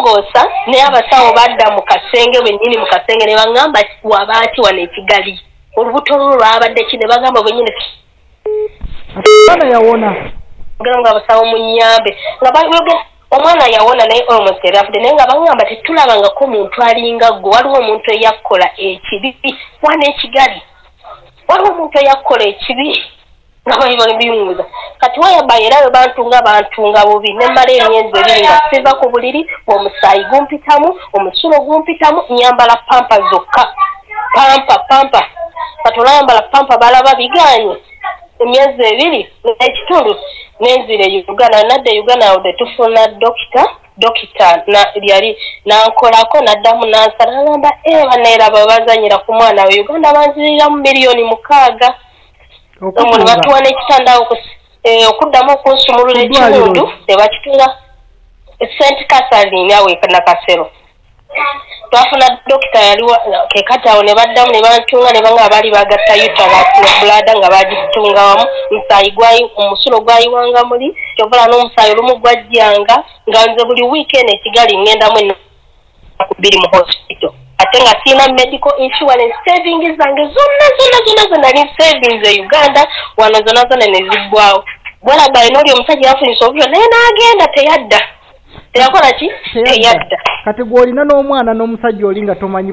bannongoosa naye abasawo badda mu kasenge bennyini mu kasenge ne baŋŋamba wabaaki wano ekigali olubuto lwabadde kine bagamba bwenyine omwana yawona nga basawo mu nnyambe nga bayogera omwana yawona naye almost erafudde naye nga bagamba tetulabangako omuntu alinga gwe waliwo omuntu eyakkola ekibi wana ekigali waliwo omuntu eyakkola ekibi nga babimuuza kati wayaba era we bantunga bubi nemmala emyezi 2 nga siva ku buliri omusaayi gumpitamu omusulo gumpitamu nyambala pampa zokka pampa kati olayambala pampa balaba biganye emyezi 2 n'ekitundu nenzire Uganda nadde Uganda ode tufuna dokita yali nankolako naddamu nansala ngamba baneeraba bazanyira ku mwana we Uganda banzirira mu miliyoni 6 omuntu batuwa n'ekitanda okuddamu okunsumulula ekitundu tebakitula St. Catherine awe Nakasero twafuna dokita yaliwa kekatawo ne baddamu ne bantunga ne banga abali bagatta uterus ne blada nga bagitunga wamu musaayi gwayi omusulo gwayiwanga muli kyovula n'omusaayi olumu gwajjanga nga nze buli weekend ekigali ngendamu kubiri mu hospital ate nga sina medical insurance savings zange zonna nali savings Uganda wano zonna ne ziggwawo bwalaga eno omusajja yafunisa obulyo naye n'agenda teyadda teyakola ki teyadda kati gwolina n'omwana n'omusajja oli nga tomanyi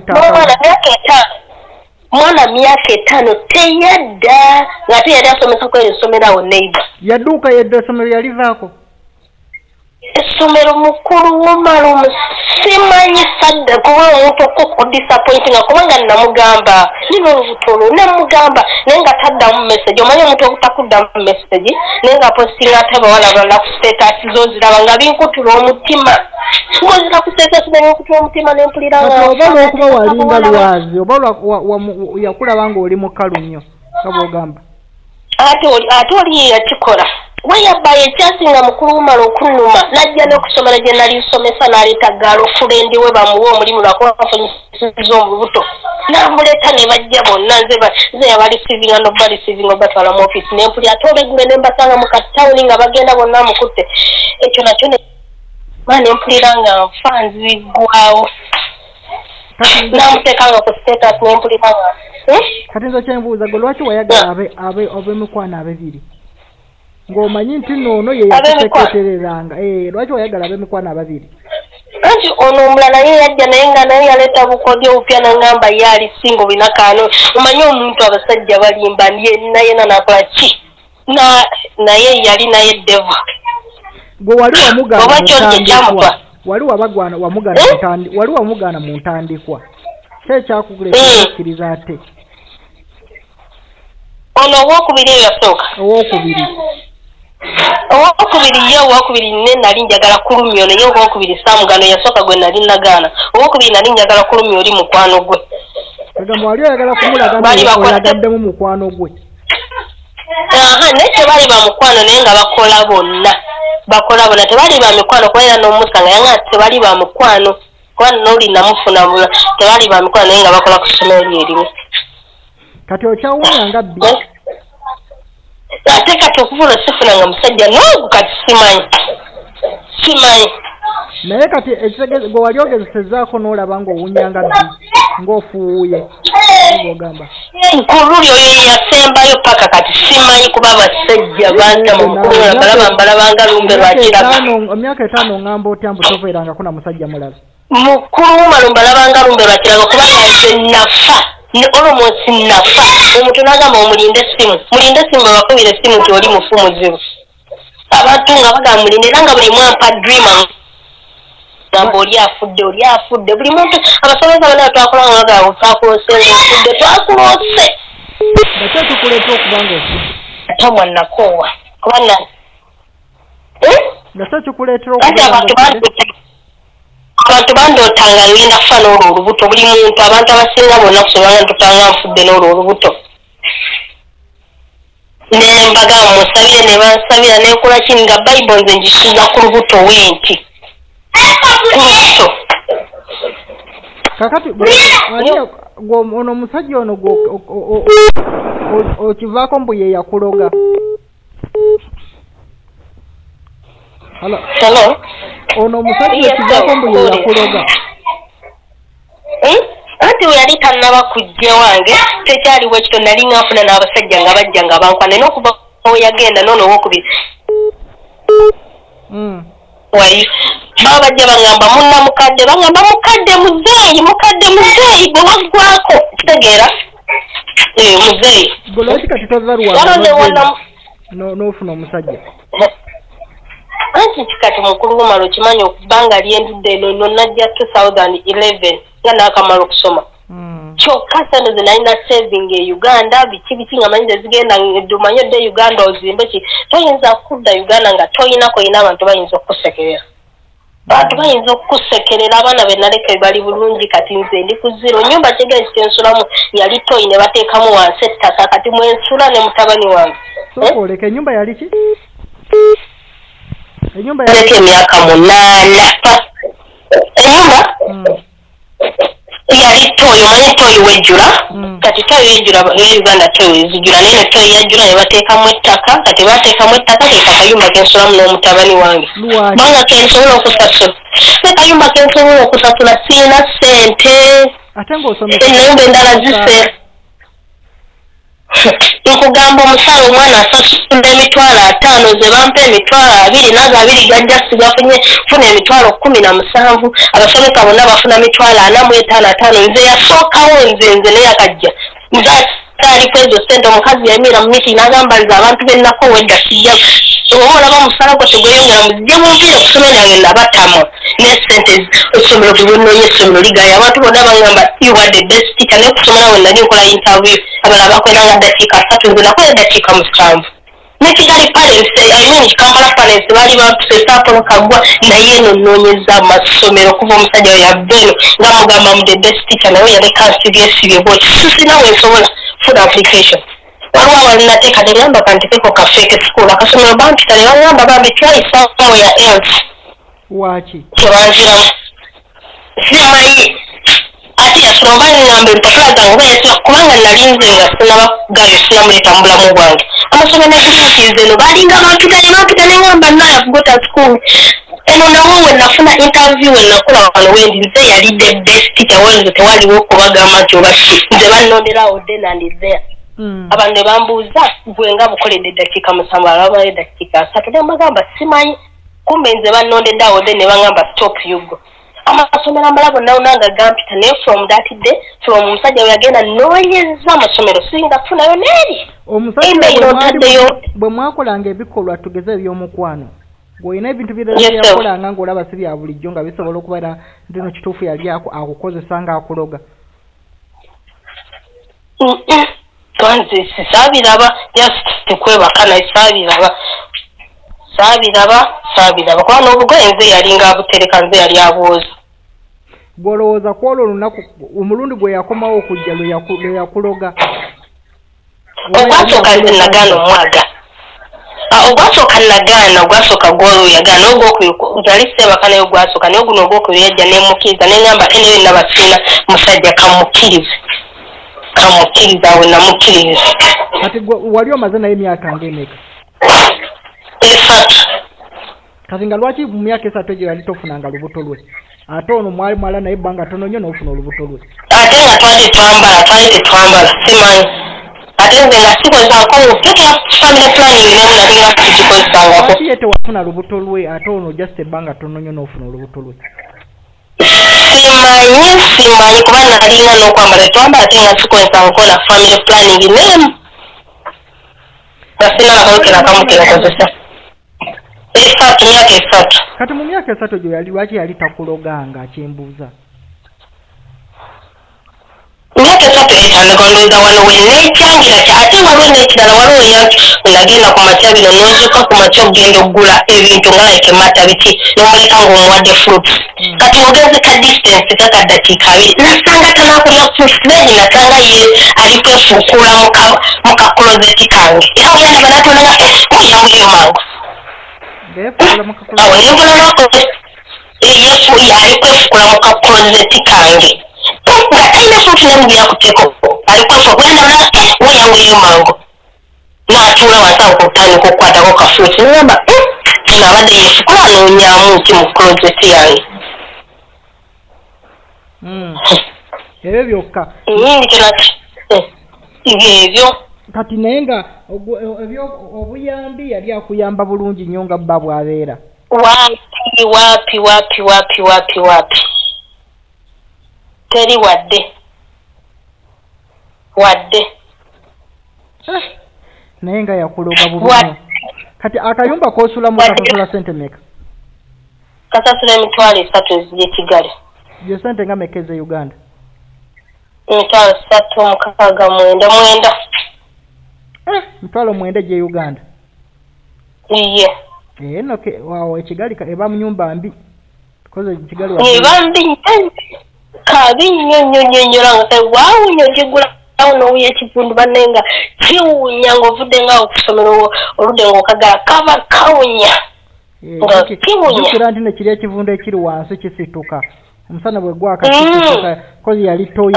mwana myaka 5 teyadda nga teyali asomesa ku essomero awo neighbor yadduuka yedda essomero yalivaako essomero mukulu w'omalumu simanyi sadda kuba omuntu okudisappointinga kubanga namugamba nino oluvutolo namugamba naye nga taddamu message omanyi omuntu obutakuddamu message naye nga postinga ate abawala balala ku status zoziraba nga binkutula omutima ngozira ku status nebinkutula omutima nempulira nga oba lwokuba walinga lwazi oba yakulaba nga oli mukalu nnyo kabogamba ate oli yakikola wayabba ekyasinga mukulu wumala okunuma najja n'okusomera gye nali nsomesa n'aleeta girlfriend we bamuwa omulimu lwakubafunisiza omubuto n'amuleeta ne bajja bonna nze yabalisivinga nobalisivinga batwala mu office nempuli ate olegule ne mbasanga mu katawuni nga bagenda bonna mukutte ekyo nakyo nempulira nga nfa nzigwawo namuteekanga ku status nempulira nga kati nze kyenbuuza gwe lwaki wayagala ab'emikwano ababiri ng'omanyi nti noono ye yakuteketereranga lwaki wayagala ab'emikwano ababiri anti ono omulala ye yajja naye nga naye yaleeta bukodyo obupya nangamba ye ali singo binakaano omanyi omuntu abasajja balimba naye nakola ki naye yali naye deva gwe wali wamugaana mu ntandikwa kyekyakugulekiriza ate ono owokubiri eyo yasooka owokubiri ne nali njagala kulumya naye owokubiri saamugano yasooka gwe nali nagaana owokubiri nali njagala kulumya oli mukwano gwe agamba wali oyagala kumulagaddemu mukwano gwe naye tebali bamukwano naye nga bakola bonna tebali bamikwano kubaera n'omusanga yanga tebali bamukwano kuba n'oli namufuna bula tebali bamikwano naye nga bakola ku ssomero lyerimu kati okyawunya nga bbi ate kati okuvula sifunanga musajja noogu kati simanyi naye kati gwe wali ogezesezaako n'olaba ng'owunya nga bbi ng'ofuuye ogamba nkululi oyo yasembayo paka kati simanyi kuba basajja banda mbalabanga lumbe lwakiraga emyaka 5 ngamba otya mbu toveerangako na musajja mulala mukulu malumbalabanga lumbe lwakiraga kubanga nze nafa almost nafa omuntu n'agamba omulinde essimu bakubira essimu nti oli mufu muzibu abantu nga bagamba mulinde era nga buli mwampa dreama gamba oli afudde buli muntu abasomesa bana twakolanga bagamba twakulose ofudde twakulose ate tukuleeta okubanga ofudde ate mwannakoowa kubanga ate kikuleetera okubanga abantu bandootanga ngenda kufa n'olwo olubuto buli muntu abantu abasinga bonna kusobanga ntutanga nfudde n'olwo olubuto nembaga musabire ne bansabira nenkola kini nga bayibuli nze ngisuuza ku lubuto wenti ku lubuto kakati ono omusajja ono okivaako mbu ye yakuloga ono omusajja okivaako mbu ye yakuloga anti mukazi we yali tannaba kujja wange tekyaliwo ekito nali ngafuna n'abasajja nga bajja nga bankwana n'okuva we yagenda noono owokubiri wayi baba bajja bangamba munna mukadde bangamba mukadde muzeeyi gwe waggwako kitegeera muzeeyi golwaki kati toza lwana n'ofuna omusajja anti kati mukulu wumala okimanyi okubanga lyendudde eno najja 2011 nga naakamala okusoma kyokka sano ze nalina saving e Uganda biki nga manyi zigenda dumanyodde Uganda ozimbe ki toyinza kudda Uganda nga toyinako yina abantu bayinza okukusekerera bantu bayinza okukusekerera abaana be naleka bali bulungi kati nze ndi ku zero nyumba kigenzi kyensulamu yali toyi ne bateekamu wansi ettaka kati mwensula ne mutabani wange oleka enyumba yali ki enyumba yali emyaka 8 enyumba yali toyi manyi toyi wejjula kati toyi wejjula Uganda toyi wejjula naye toyi yajjula ne bateekamu ettaka kati bateekamu ettaka ke kakayumba kensulamu n'omutabani wange banga kensobola okusasula nekayumba kensobola okusasula siina ssente ate ng'osomesa ennyumba endala ziseera nkugamba omusaala omwana asasula emitwalo 5 ze bampa emitwalo 2 naga 2 gajja sigafunye funa emitwalo 17 abasomesa bonna bafuna mitwalo 45 nze yasookawo nze naye akajja nzaali kwezo sente omukazi yamira mu miti n'agamba nze abantu bennako wedda kijja oba olaba omusala gwe tegweyongera muzijja munviire okusoma nange nabatamwa n'essente essomero bwenoonye essomero ligayo abantu bonna bangamba you are the best teacher naye okusoma nawe nali nkola interview abala bakwendanga ddakiika 3 nze nakola eddakiika 7 nekigali parents Kampala parents bali bampusesaapo kagwa naye eno nnoonyeza amasomero okuva omusajja we yabbeeno nga mugamba mu the best teacher nawe yaleka nsibyesibye bwoti sisinawe nsobola food application waliwo walinateeka tegamba kantiteko kafeeke school akasomero bampita ne bagamba bambi try somewhere else waki tebanziramu simanyi ate yasoma bangamba empapula zange bayasira kubanga nalinze nga sinabagayo sinamuleeta mu bulamu bwange amasomero negirimukiiza eno balinga bampita negamba nayafugota school eno nawo we nafuna interview we nakola wano wendi nze yali the best teacher wenze tewaliwo okubagamba nti oba nze bannonderawo then and there abantu ne bambuuza gwe nga bukoledde eddakiika 7 alabala eddakiika 3 ne mbagamba simanyi kumbe nze bannondeddeawo then ne bangamba stop yugo amasomero amala gonna unanga gampita naye from that day from omusajja we yagenda noonyeza amasomero singa kufunayo neeri omusajja bwe mwakolanga ebikolwa tugeze eby'omukwano ng'olina ebintu byeyakolanga ng'olaba si bya bulijjo nga bisobola okubeera nti no kituufu yali akukozesa ng'akuloga twanze saabiraba just tekwebaka naye saabiraba kuba n'obugoye nze yalinga abutereka nze yali abwoza bw'olowooza ku olwo olunaku omulundi gwe yakomawo okujja lwe yakuloga ogwasooka nze nagaana omwaga ogwasooka nagaana ogwasooka gwolwo yagaana ogwokuyali seebaka naye ogwasooka naye guno ogwokubiri yajja nemukkiriza neŋŋamba eneyo nabasiina musajja kamukkiriza awe namukkiriza kati wali omaze naye emyaka ng'emeka 3 kati nga lwaki mu myaka 3 egyo yali tofunanga lubuto lwe ate ono mwali mwala naye ebbanga tono nnyo n'ofuna olubuto lwe ate nga twali tetwambala simanyi ate nze nga sikozako mupeka family planning nemu nalinga kukikozesangako lwaki ye tewafuna lubuto lwe ate ono just ebbanga tono nnyo n'ofuna olubuto lwe simanyi kuba nalinga n'okwambala twambala ate nga sikozesangako na family planning nemu nga sina nakawekera akamu kenakozesa myaka 3 kati mu myaka 3 egyo yali lwaki yali takuloganga akyembuuza myaka 3 etandikondooza wano wenneekyangira ate waliwo n'ekirala waliwo nagenda ku makya bino n'ozuuka ku makya okugenda okugula ebintu nga like mata biki n'omuleka ng'omuwadde fruit kati ogenze ka distance kakaddakiika 2 nasanga tanakulya fruit then nasanga ye ali kwefuukula mu kaklozeti kange era ogenda banatonanga muyanguyo mangu awo nembulalako ali kwefukula mu kaklozeti kange nga talina fruit nemugera kuteeko ali kwefuukula muyanguyo mangu n'atuula wansi awo kutandika okukwatako ka fruit namba ono abadde yefukula anoonyaamu ki mu klozeti yange ebyo byokka ebyo kati naye nga obuyambi yali akuyamba bulungi nnyo nga bba bw'abeera wapi teri wadde naye nga yakuloga bubi kati akayumba k'osulamu kasasula sente meka kasasula emitwalo 3 ez'e Kigali yo sente nga meka ez'e Uganda emitwalo 3,999 mitwalo 9 gye Uganda iye no waawo ekigali eba mu nyumba mbi koze Kigali eba mbi kabi nnyo langa waawo nnyo gigula no yekipundu banenga kiwunya ng'ovudde nga okusomera oludde ng'okagala kaba kawunya nga kiwunya kira nti nekiri ekivundu ekiri wansi kisituka omusana bwe gwaka kisituka kozi yali toyi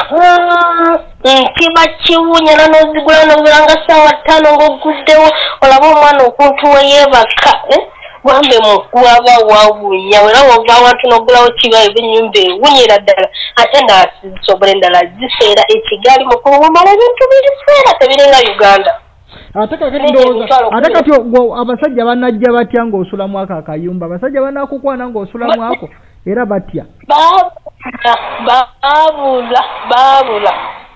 kiba kiwunya nanozigula nobulanga ssaawa 5 ng'oguddewo olaba omwana okuntu weyeebaka wambe mukwaba wawunya wera wova awantu n'ogulawo kiba ebinyumba ewunyira ddala ate ndasobole endala ziseera ekigali mukuwumala ebintu biriseera tebiringa Uganda ate kati abasajja banajja batya ng'osulamu ako akayumba abasajja banakukwana ng'osulamu ako era batya baabula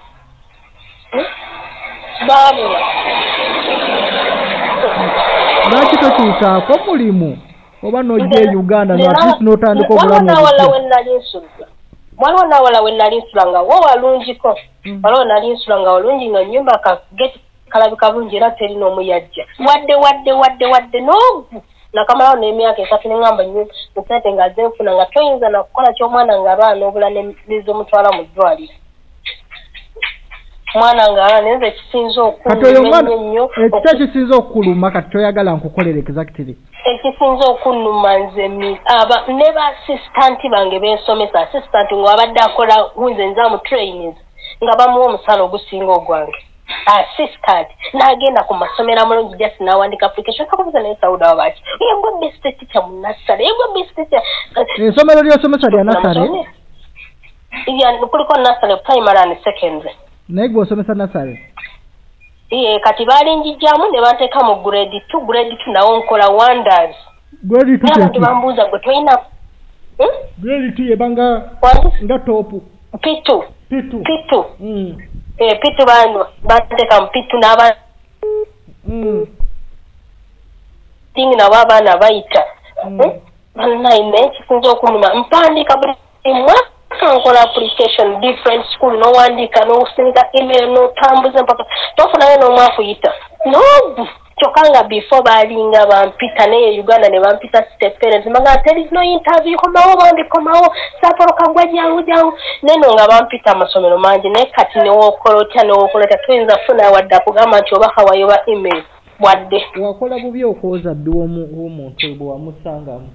lwaki tokiikaako mulimu oba n'ojja e Uganda no at least n'otandika obulamu waliwo nawala we nali nsulanga wo walungiko waliwo nali nsulanga walungi nga nnyumba kageti kalabika bulungi era terina omuyajja wadde n'ogu nakamalawo n'emyaka 3 neŋŋamba nsente nga zenfuna nga toyinza nakukola ky'omwana ng'abaana obula n'ezomutwala mu ddwaliro mwana nga neze kisinza okuluma nnyo ekita kisinza okuluma kati toyagala nkukolera exactly ekisinza okunuma nze ne ba assistant bange bensomesa assistant ng'abadde akola nze nza mu trainings nga bamuwa omusala ogusinga ogwange assistant n'agenda ku masomero amulungi just n'awandika application kakubuza naye Sauda wabaki yegwe best teacher mu nasale esomero ly'osomesa lya nasale kuliko nasale primary and secondary naye gwe osomesa nasale kati balinjijjamu ne banteeka mu grade 2 nawo nkola wonders grade 2 abantu bambuuza gwe toyina grade 2 yebanga nga topu pitu pitu bano banteeka mu pitu n'aba tingi nabo abaana bayita banaine kisinza okunuma mpandiika buli mwaka nkola application different school n'owandika n'osinga email n'otambuza mpaka tofunayo n'omwakuyita nogu kyokka nga before balinga bampita naye Uganda ne bampita state parents mbaga there is no interview komawo sapoloka gwa jangu neno nga bampita amasomero mangi naye kati newokola otya tuyinza funa wadde akugamba nti oba hawayo email wadde wakola bubi okwoza ddi w'omuntu bwe wamusangamu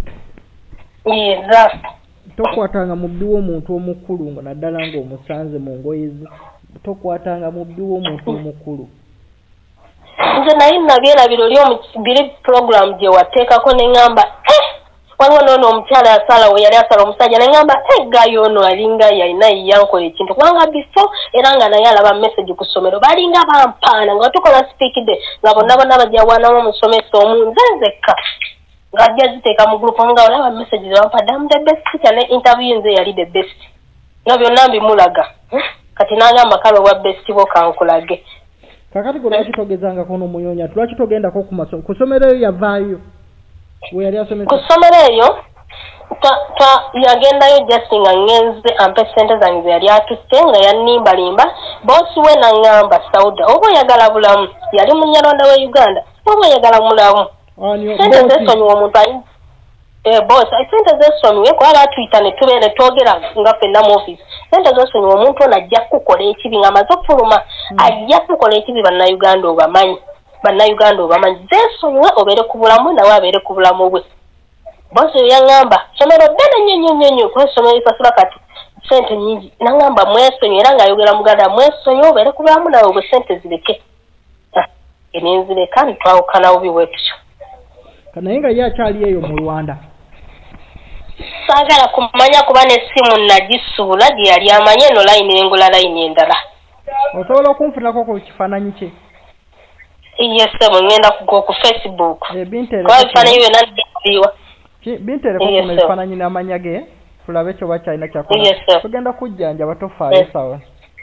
tokwatanga mubbi w'omuntu omukulu nga naddala ng'omusanze mu ngoye ze tokwatanga mubbi w'omuntu omukulu nze naye nabyerabiro biri program gye wateekako ne ŋŋamba waliwo noono omukyala asala we yali asala omusajja ne ŋŋamba gayo ono alinga yalina yankola ekintu kubanga before era nga naye alaba message ku ssomero balinga bampaana nga tukola speak day nga bonna bajja wanamu omusomesa omu nze nzekka ngajja ziteeka mu group nga olaba message zewampadde am the best teacher ne interview nze yali the best nga byonna mbimulaga kati n'agamba kale obwa best bo kankulage kakati gwe lwaki togezangako n'omuyonya lwaki togendako ku ssomero eyo yavaayo we yali asomesa ku ssomero eyo yagendayo just nga ngenze ampe sente zange ze yali atutte nga yannimbalimba boosi we naŋŋamba Sauda oba oyagala bulamu yali munnyalonda we Uganda oba oyagala mulamu sente zesonyiwa omuntu ayi boss sente zesonyiwe kuba batuyita ne tubeere twogera nga ffenna mu office sente zesonyiwa omuntu ono ajja kukola ekibi nga amaze okufuluma ajja kukola ekibi bannayuganda obamanyi zesonyiwe obeere ku bulamu nawe abeere ku bulamu bwe boss oyo yaŋŋamba somero ddene nnyo kuba essomero lisasula kati sente nyingi naŋŋamba mwesonyiwe era ng'ayogera muganda mwesonyiwe obeere ku bulamu nawe bwe sente zireke nenzireka nitwawukanawo biwetutyo naye nga ye akyali eyo mu Rwanda Saagala kumanya kuba n'essimu nagisuula gye yali amanye eno layini engula layini endala. Osobola okunfunako ku kifaananyi kye? Yes, ngenda ku Facebook. Bintereko ebifaananyi byonna ndibiwa. Bintereko kuno ebifaananyi n'amanya ge tulabe kyoba kyalina kyakola. Tugenda kujjanjaba tofaayo sawa.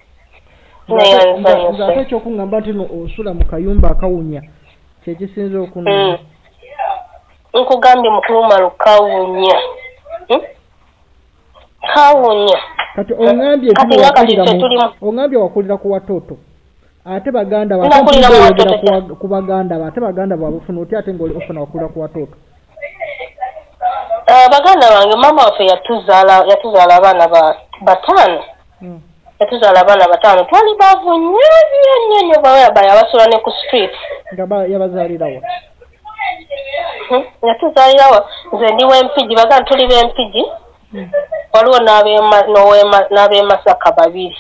Ng'ate ekyokuŋŋamba nti no osula mu kayumba akawunya kyekisinza okunona. Nkugambye mukuluma lukawunya. Kawunya. Kati ongambye wakulira ku watoto. Ate baganda ku baganda ate baganda babufuna otya ate ng'oli ofuna wakulira ku watoto. Baganda bange mama waffe yatuzaala abaana bataano. Yatuzaala abaana bataano twali baavu nnyo bayabasula ne ku street. Nga yabazaalirawa? Yatuzaalirawa nze ndi w'empigi baganda tuli b'empigi. Waliwo n'ab'e Masaka babiri.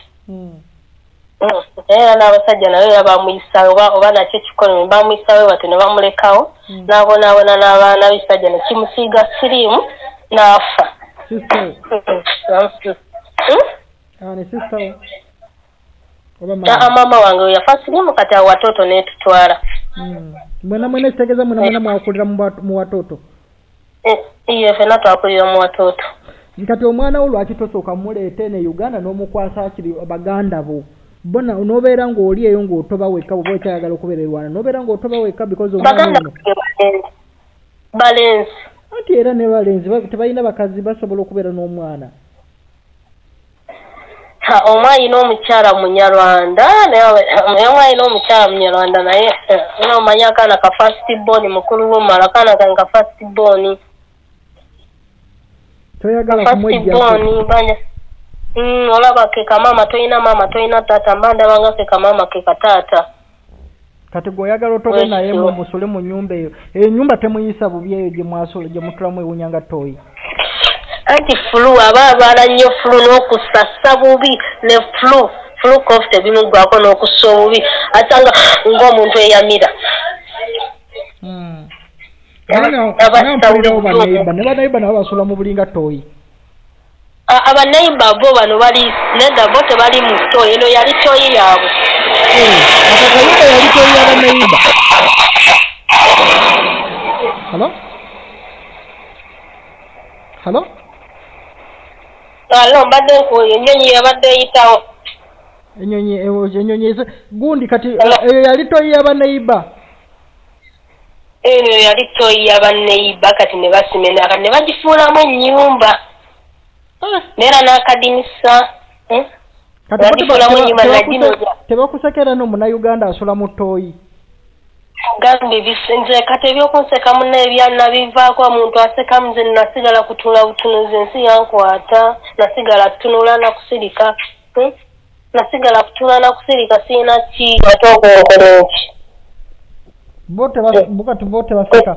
Era n'abasajja naye bamuyisa oba nakyo kikono bamuyisa bate ne bamulekawo n'abonaabona n'abaana b'isajja ne kimusiiga siriimu n'afa. Mama wange yafa siriimu kati awo watoto n'etutwala. Mwena kitegeeza mwena mwakulira mu watoto? Iye ffenna twakulira mu watoto. Kati omwana wo lwaki tosooka muleete ne Uganda n'omukwasa akiri baganda bo? Bona onobeera ng'oli eyo ng'otoba wekka bw'oba okyayagala okubeera erwana nobeera ng'otoba wekka because omwana ono balenzi ati era ne balenzi tebalina bakazi basobola okubeera n'omwana. Omwayina omukyala Munyarwanda omwayina omukyala Munyarwanda naye nomanya akaana ka first born mukulu w'omala akaana kange ka first born toyagala kumwejja olaba ke kamama toyina mama toyina tata mbanda banga ke kamama ke katata. Kati goyagala otobe naye mu musule mu nyumba eyo enyumba temuyisa bubi eyo gye mwasula gye mutulamu ewunyanga toyi. Anti flu abaala nnyo flu n'okusassa bubi ne flu cough tebimugwako n'okussa obubi atanga ng'omuntu eyamira. Ne banaiba nabo basula mu bulinga toyi. Abanaiba bo bano bali nedda bo tebali mu toyi eno yali toyi yaabwe. Akakayumba yali toyi y'abanaiba. Halo? Mbadde ennyonyi yabadde eyitawo. Ennyonyi gundi kati eyo yali toyi y'abanaiba. Eno yali toyi y'abanaiba kati ne basimena kati ne bagifuulamu ennyumba. Neera n'akadinisa. Tebakusekera n'omunnayuganda asula mu toyi. Gambe bisinze kati ebyokunseka munne ebyanna bivaako omuntu aseka nze nasigala kutunula butunuzi ensi yankwata nasigala kutunula nakusirika nasigala kutunula nakusirika siina ki ate okunkola eki bote baseka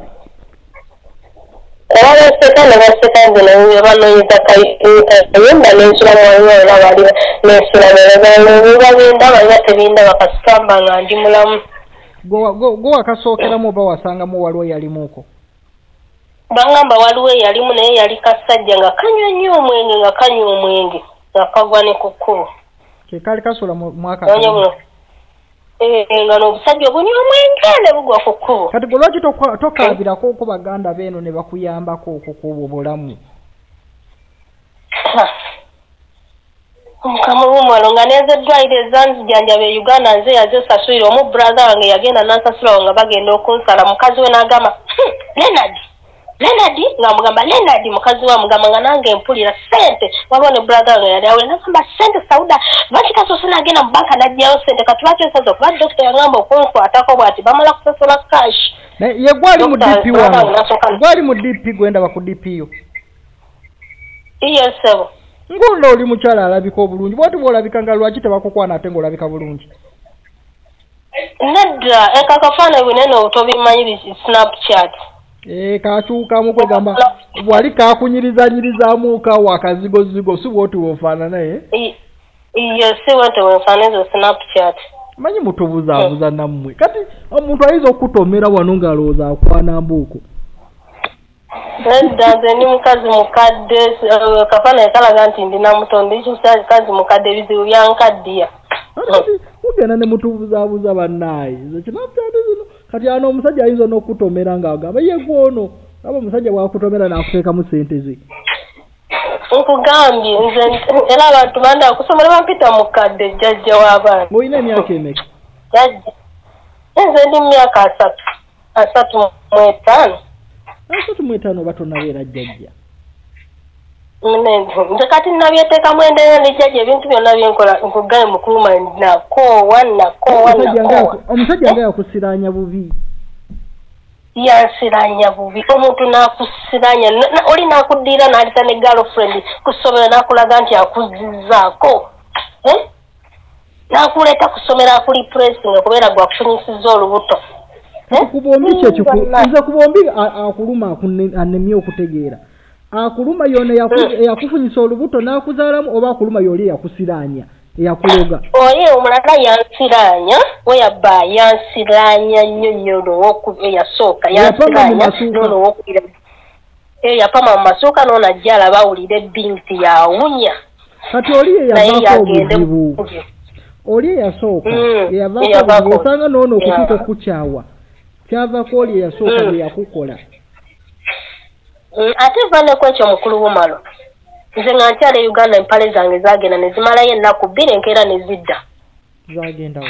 abaseka ne baseka nze ne banoonyiza kayumba n'ensula mwanyo era bali n'ensula babinda balina tebindaba kasikamba nga ndi mulamu. Go akasookeramu oba wasangamu waliwo yalimuuko? Bangamba waliwo yalimu naye yali kasajja nga kanywa nnyo omwenge nga kanywa omwenge nga kagwa ne ku kkubo. Kekaali kasula mwaka nga n'obusajja obunywa omwenge ne bugwa ku kkubo. Kati gwe lwaki tokaabirako ku baganda beeno ne bakuyambako okukuba obulamu? Omukamulumwalo nga nezeddwaliro ezanzijanjaba e Uganda nze yazesasulira omu brother wange yagenda n'ansasulawo nga bagenda okunsala mukazi we n'agamba Leonard nga mugamba Leonard mukazi we amugamba nga nange mpulira ssente waliwo ne brother wange yali awe n'agamba ssente Sauda lwaki kasose n'agenda mu banka n'aggyayo ssente kati lwaki osaza okuba dokita yagamba okunkwatako bw'ati bamala kusasula cash. Ye gwali mu DP wange gwali mu DP gwendaba ku DP yo? Yes sebo. Ngono oli mukyala alabika obulungi bwati bwolabika nga lwaki tebakukwana ate ng'olabika bulungi? Nedda ekakafaana bunene obutobimanyi Snapchat. Kakyukamu kwegamba wali kakunyirizanyirizaamu kawa akazigozigo si bwoti wofaana naye? Iyo si bwoti wofaana ezo Snapchat. Manyi mutobuzaabuza nammwe kati omuntu ayinza okutomera wano ng'alowooza akwana mbuuko. Nze ndi mukazi mukadde kapana kalaga nti ndina mutonde kazi mukadde bizibu byankaddiya. Ugenda ne mutubuzabuza bannaye kinapyate zino kati ano omusajja ayinza n'okutomera ng'agamba ye gwono aba omusajja bwakutomera n'akuteekamu ssente ze. Nkugambye nze era abantu banda kusomera bampita mukadde jjajja w'abaana. Olina emyaka emeka? Jjajja nze ndi myaka 35. 35 oba tonabeera jjajja? Nze kati nabyeteekamu endeera ne jjajja ebintu byonna byenkola nkugambye mukuluma nakoowa. Omusajja nga yakusiraanya bubi? Yansiranya bubi. Omuntu n'akusiranya oli n'akuddiira n'alita ne girlfriend kusomera n'akulaga nti akuzizzaako. N'akuleeta kusomera akuli pressing okubeera gwakufunyisizza olubuto. Kubombi nze kubombi akuluma anemye okutegeera. Akuluma yona yakufunyisa olubuto n'akuzaalamu oba akuluma yoli yakusiranya eyakuloga? Oye omulala yansiranya weyabba yansiranya nnyo eyasooka yansiranya n'olwokubira yapama mu masuuka n'onajja alaba awulira ebbinti yawunya. Kati oli eyavaako obuzibu oli eyasooka eyavaako obuzibu osanga noono okutuuka okukyawa kyavaako oli eyasooka bye yakukola. Ate vaneko ekyo mukulu w'omalo nze nga nkyala e Uganda empale zange zagenda ne zimalayo ennaku 2 enkeera ne zidda. Zagendawo?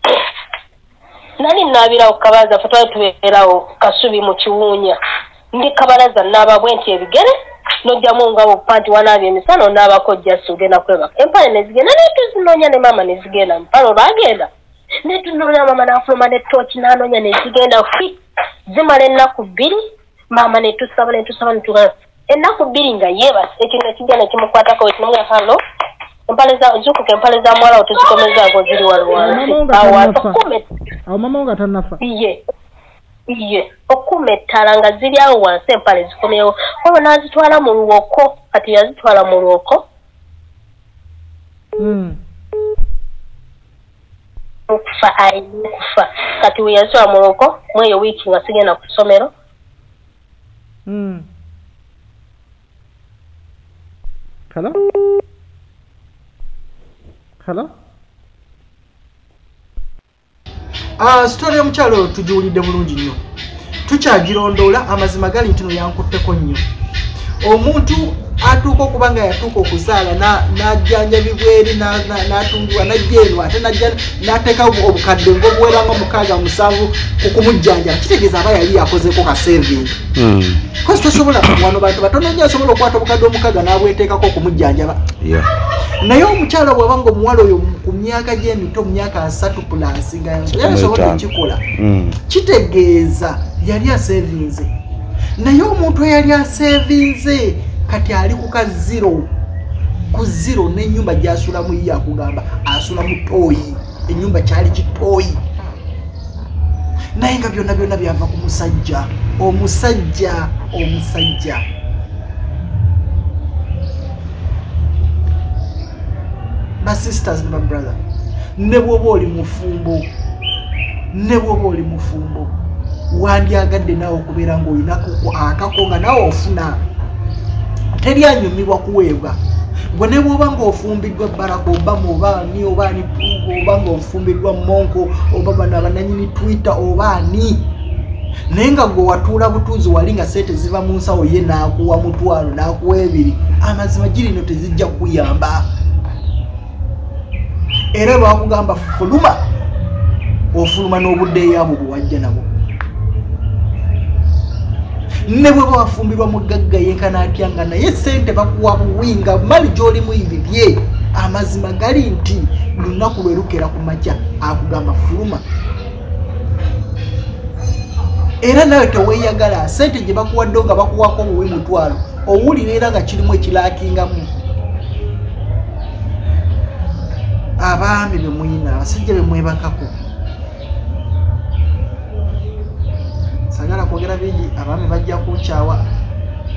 Nali naabirawo Kabalaza fe twali tubeerawo Kasubi mu Kiwuunya. Ndi Kabalaza naaba bwenti ebigere n'ojjamu nga bupanti wanaabye emisana onaabako jjasi ogenda kwebaka. Empale ne zigenda naye tuzinoonya ne maama ne zigenda. Empale olwagenda ne tunoonya maama n'afuluma ne tooki n'anoonya ne zigenda fi zimala ennaku 2. Mama ne tusaba netugana ennaku 2 nga yeebase ekintu ekijja ne kimukwatako ekimuga halo empale za zukuka empale za mwala otuzikomeza ngo ziri awo mama nga tanafa iye okumetala nga ziri awo wansi empale zikomyewo oba nazitwala mu luwoko kati yazitwala mu luwoko okufa kati we yazitwala mu luwoko mweyo wiiki nga sigenda ku ssomero. Hello? Hello? Story y'omukyalo tugiwulidde bulungi nnyo. Tukyagirondoola amazima gali nti no yankutteko nnyo. Omuntu atuuka okuba nga yatuuka okuzaala n'ajjanjabibwa eri n'atungibwa n'ajja eno ate n'ateeka obukadde ng'obuweranga 6-7 ku kumujjanjaba kitegeeza aba yali yakozeko ka saving. Kozi tosobola wano bantu batono nnyo asobola okwata obukadde 6 n'abweteekako okumujjanjaba. Naye omukyala bw'aba ng'omuwala oyo ku myaka gy'emito mu myaka 3+ nga yasobola okukikola kitegeeza yali asavinze. Naye omuntu eyali asavinze kati ali ku ka 0 n'ennyumba gy'asulamu ye akugamba asula mu ttooyi ennyumba kyali kitooyi. Naye nga byonna byava ku musajja. Omusajja ba sisters ne ba brother ne bw'oba oli mufumbo wandyagadde naawe okubeera ng'olinako akako nga naawe ofuna teri anyumirwa kuweebwa. Gwe ne bw'oba ng'ofumbiddwa Barack Obama oba ani oba ng'ofumbiddwa Monko oba bano abannannyini Twitter oba ani naye nga gwe watuula butuuzi wali nga sente ziva mu nsawo ye n'akuwa 1,000 n'akuwa 2 amazima girino tezijja kuyamba. Era bakugamba fuluma ofuluma n'obudde yaabo bwe wajja nabo. Ne bwe bafumbirwa mugagga yenkana atya nga naye sente bakuwa buwinga mali gy'olimu ibibye. Amazima gali nti lunaku lwe lukera ku makya akugamba fuluma. Era nawe teweeyagala sente gye bakuwadde nga bakuwako buwe 1,000 owulira era nga kirimu ekiraakingamu. Abaami be muyina abasajja be mwebakako sagala kwogera bingi abaami bajja kunkyawa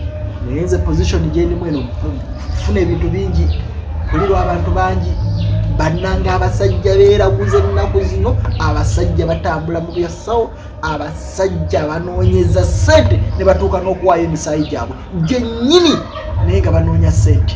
naye nze position gyendimu eno funa ebintu bingi kulirwa abantu bangi bannanga abasajja beeraguze ennaku zino abasajja batambula mu byasawo abasajja banoonyeza ssente ne batuuka n'okuwaayo emisaayi gyabwe gyennyini naye nga banoonya ssente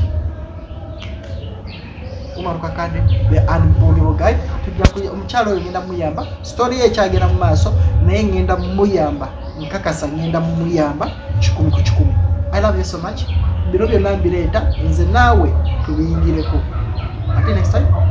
umarukakande the unbelievable guy omukyalo oyo ngenda muyamba story ye ekyagenda mu maaso naye ngenda muyamba nkakasa ngenda muyamba 10 ku 10 I love you so much bino byonna mbireeta nze naawe tubiyingireko until next time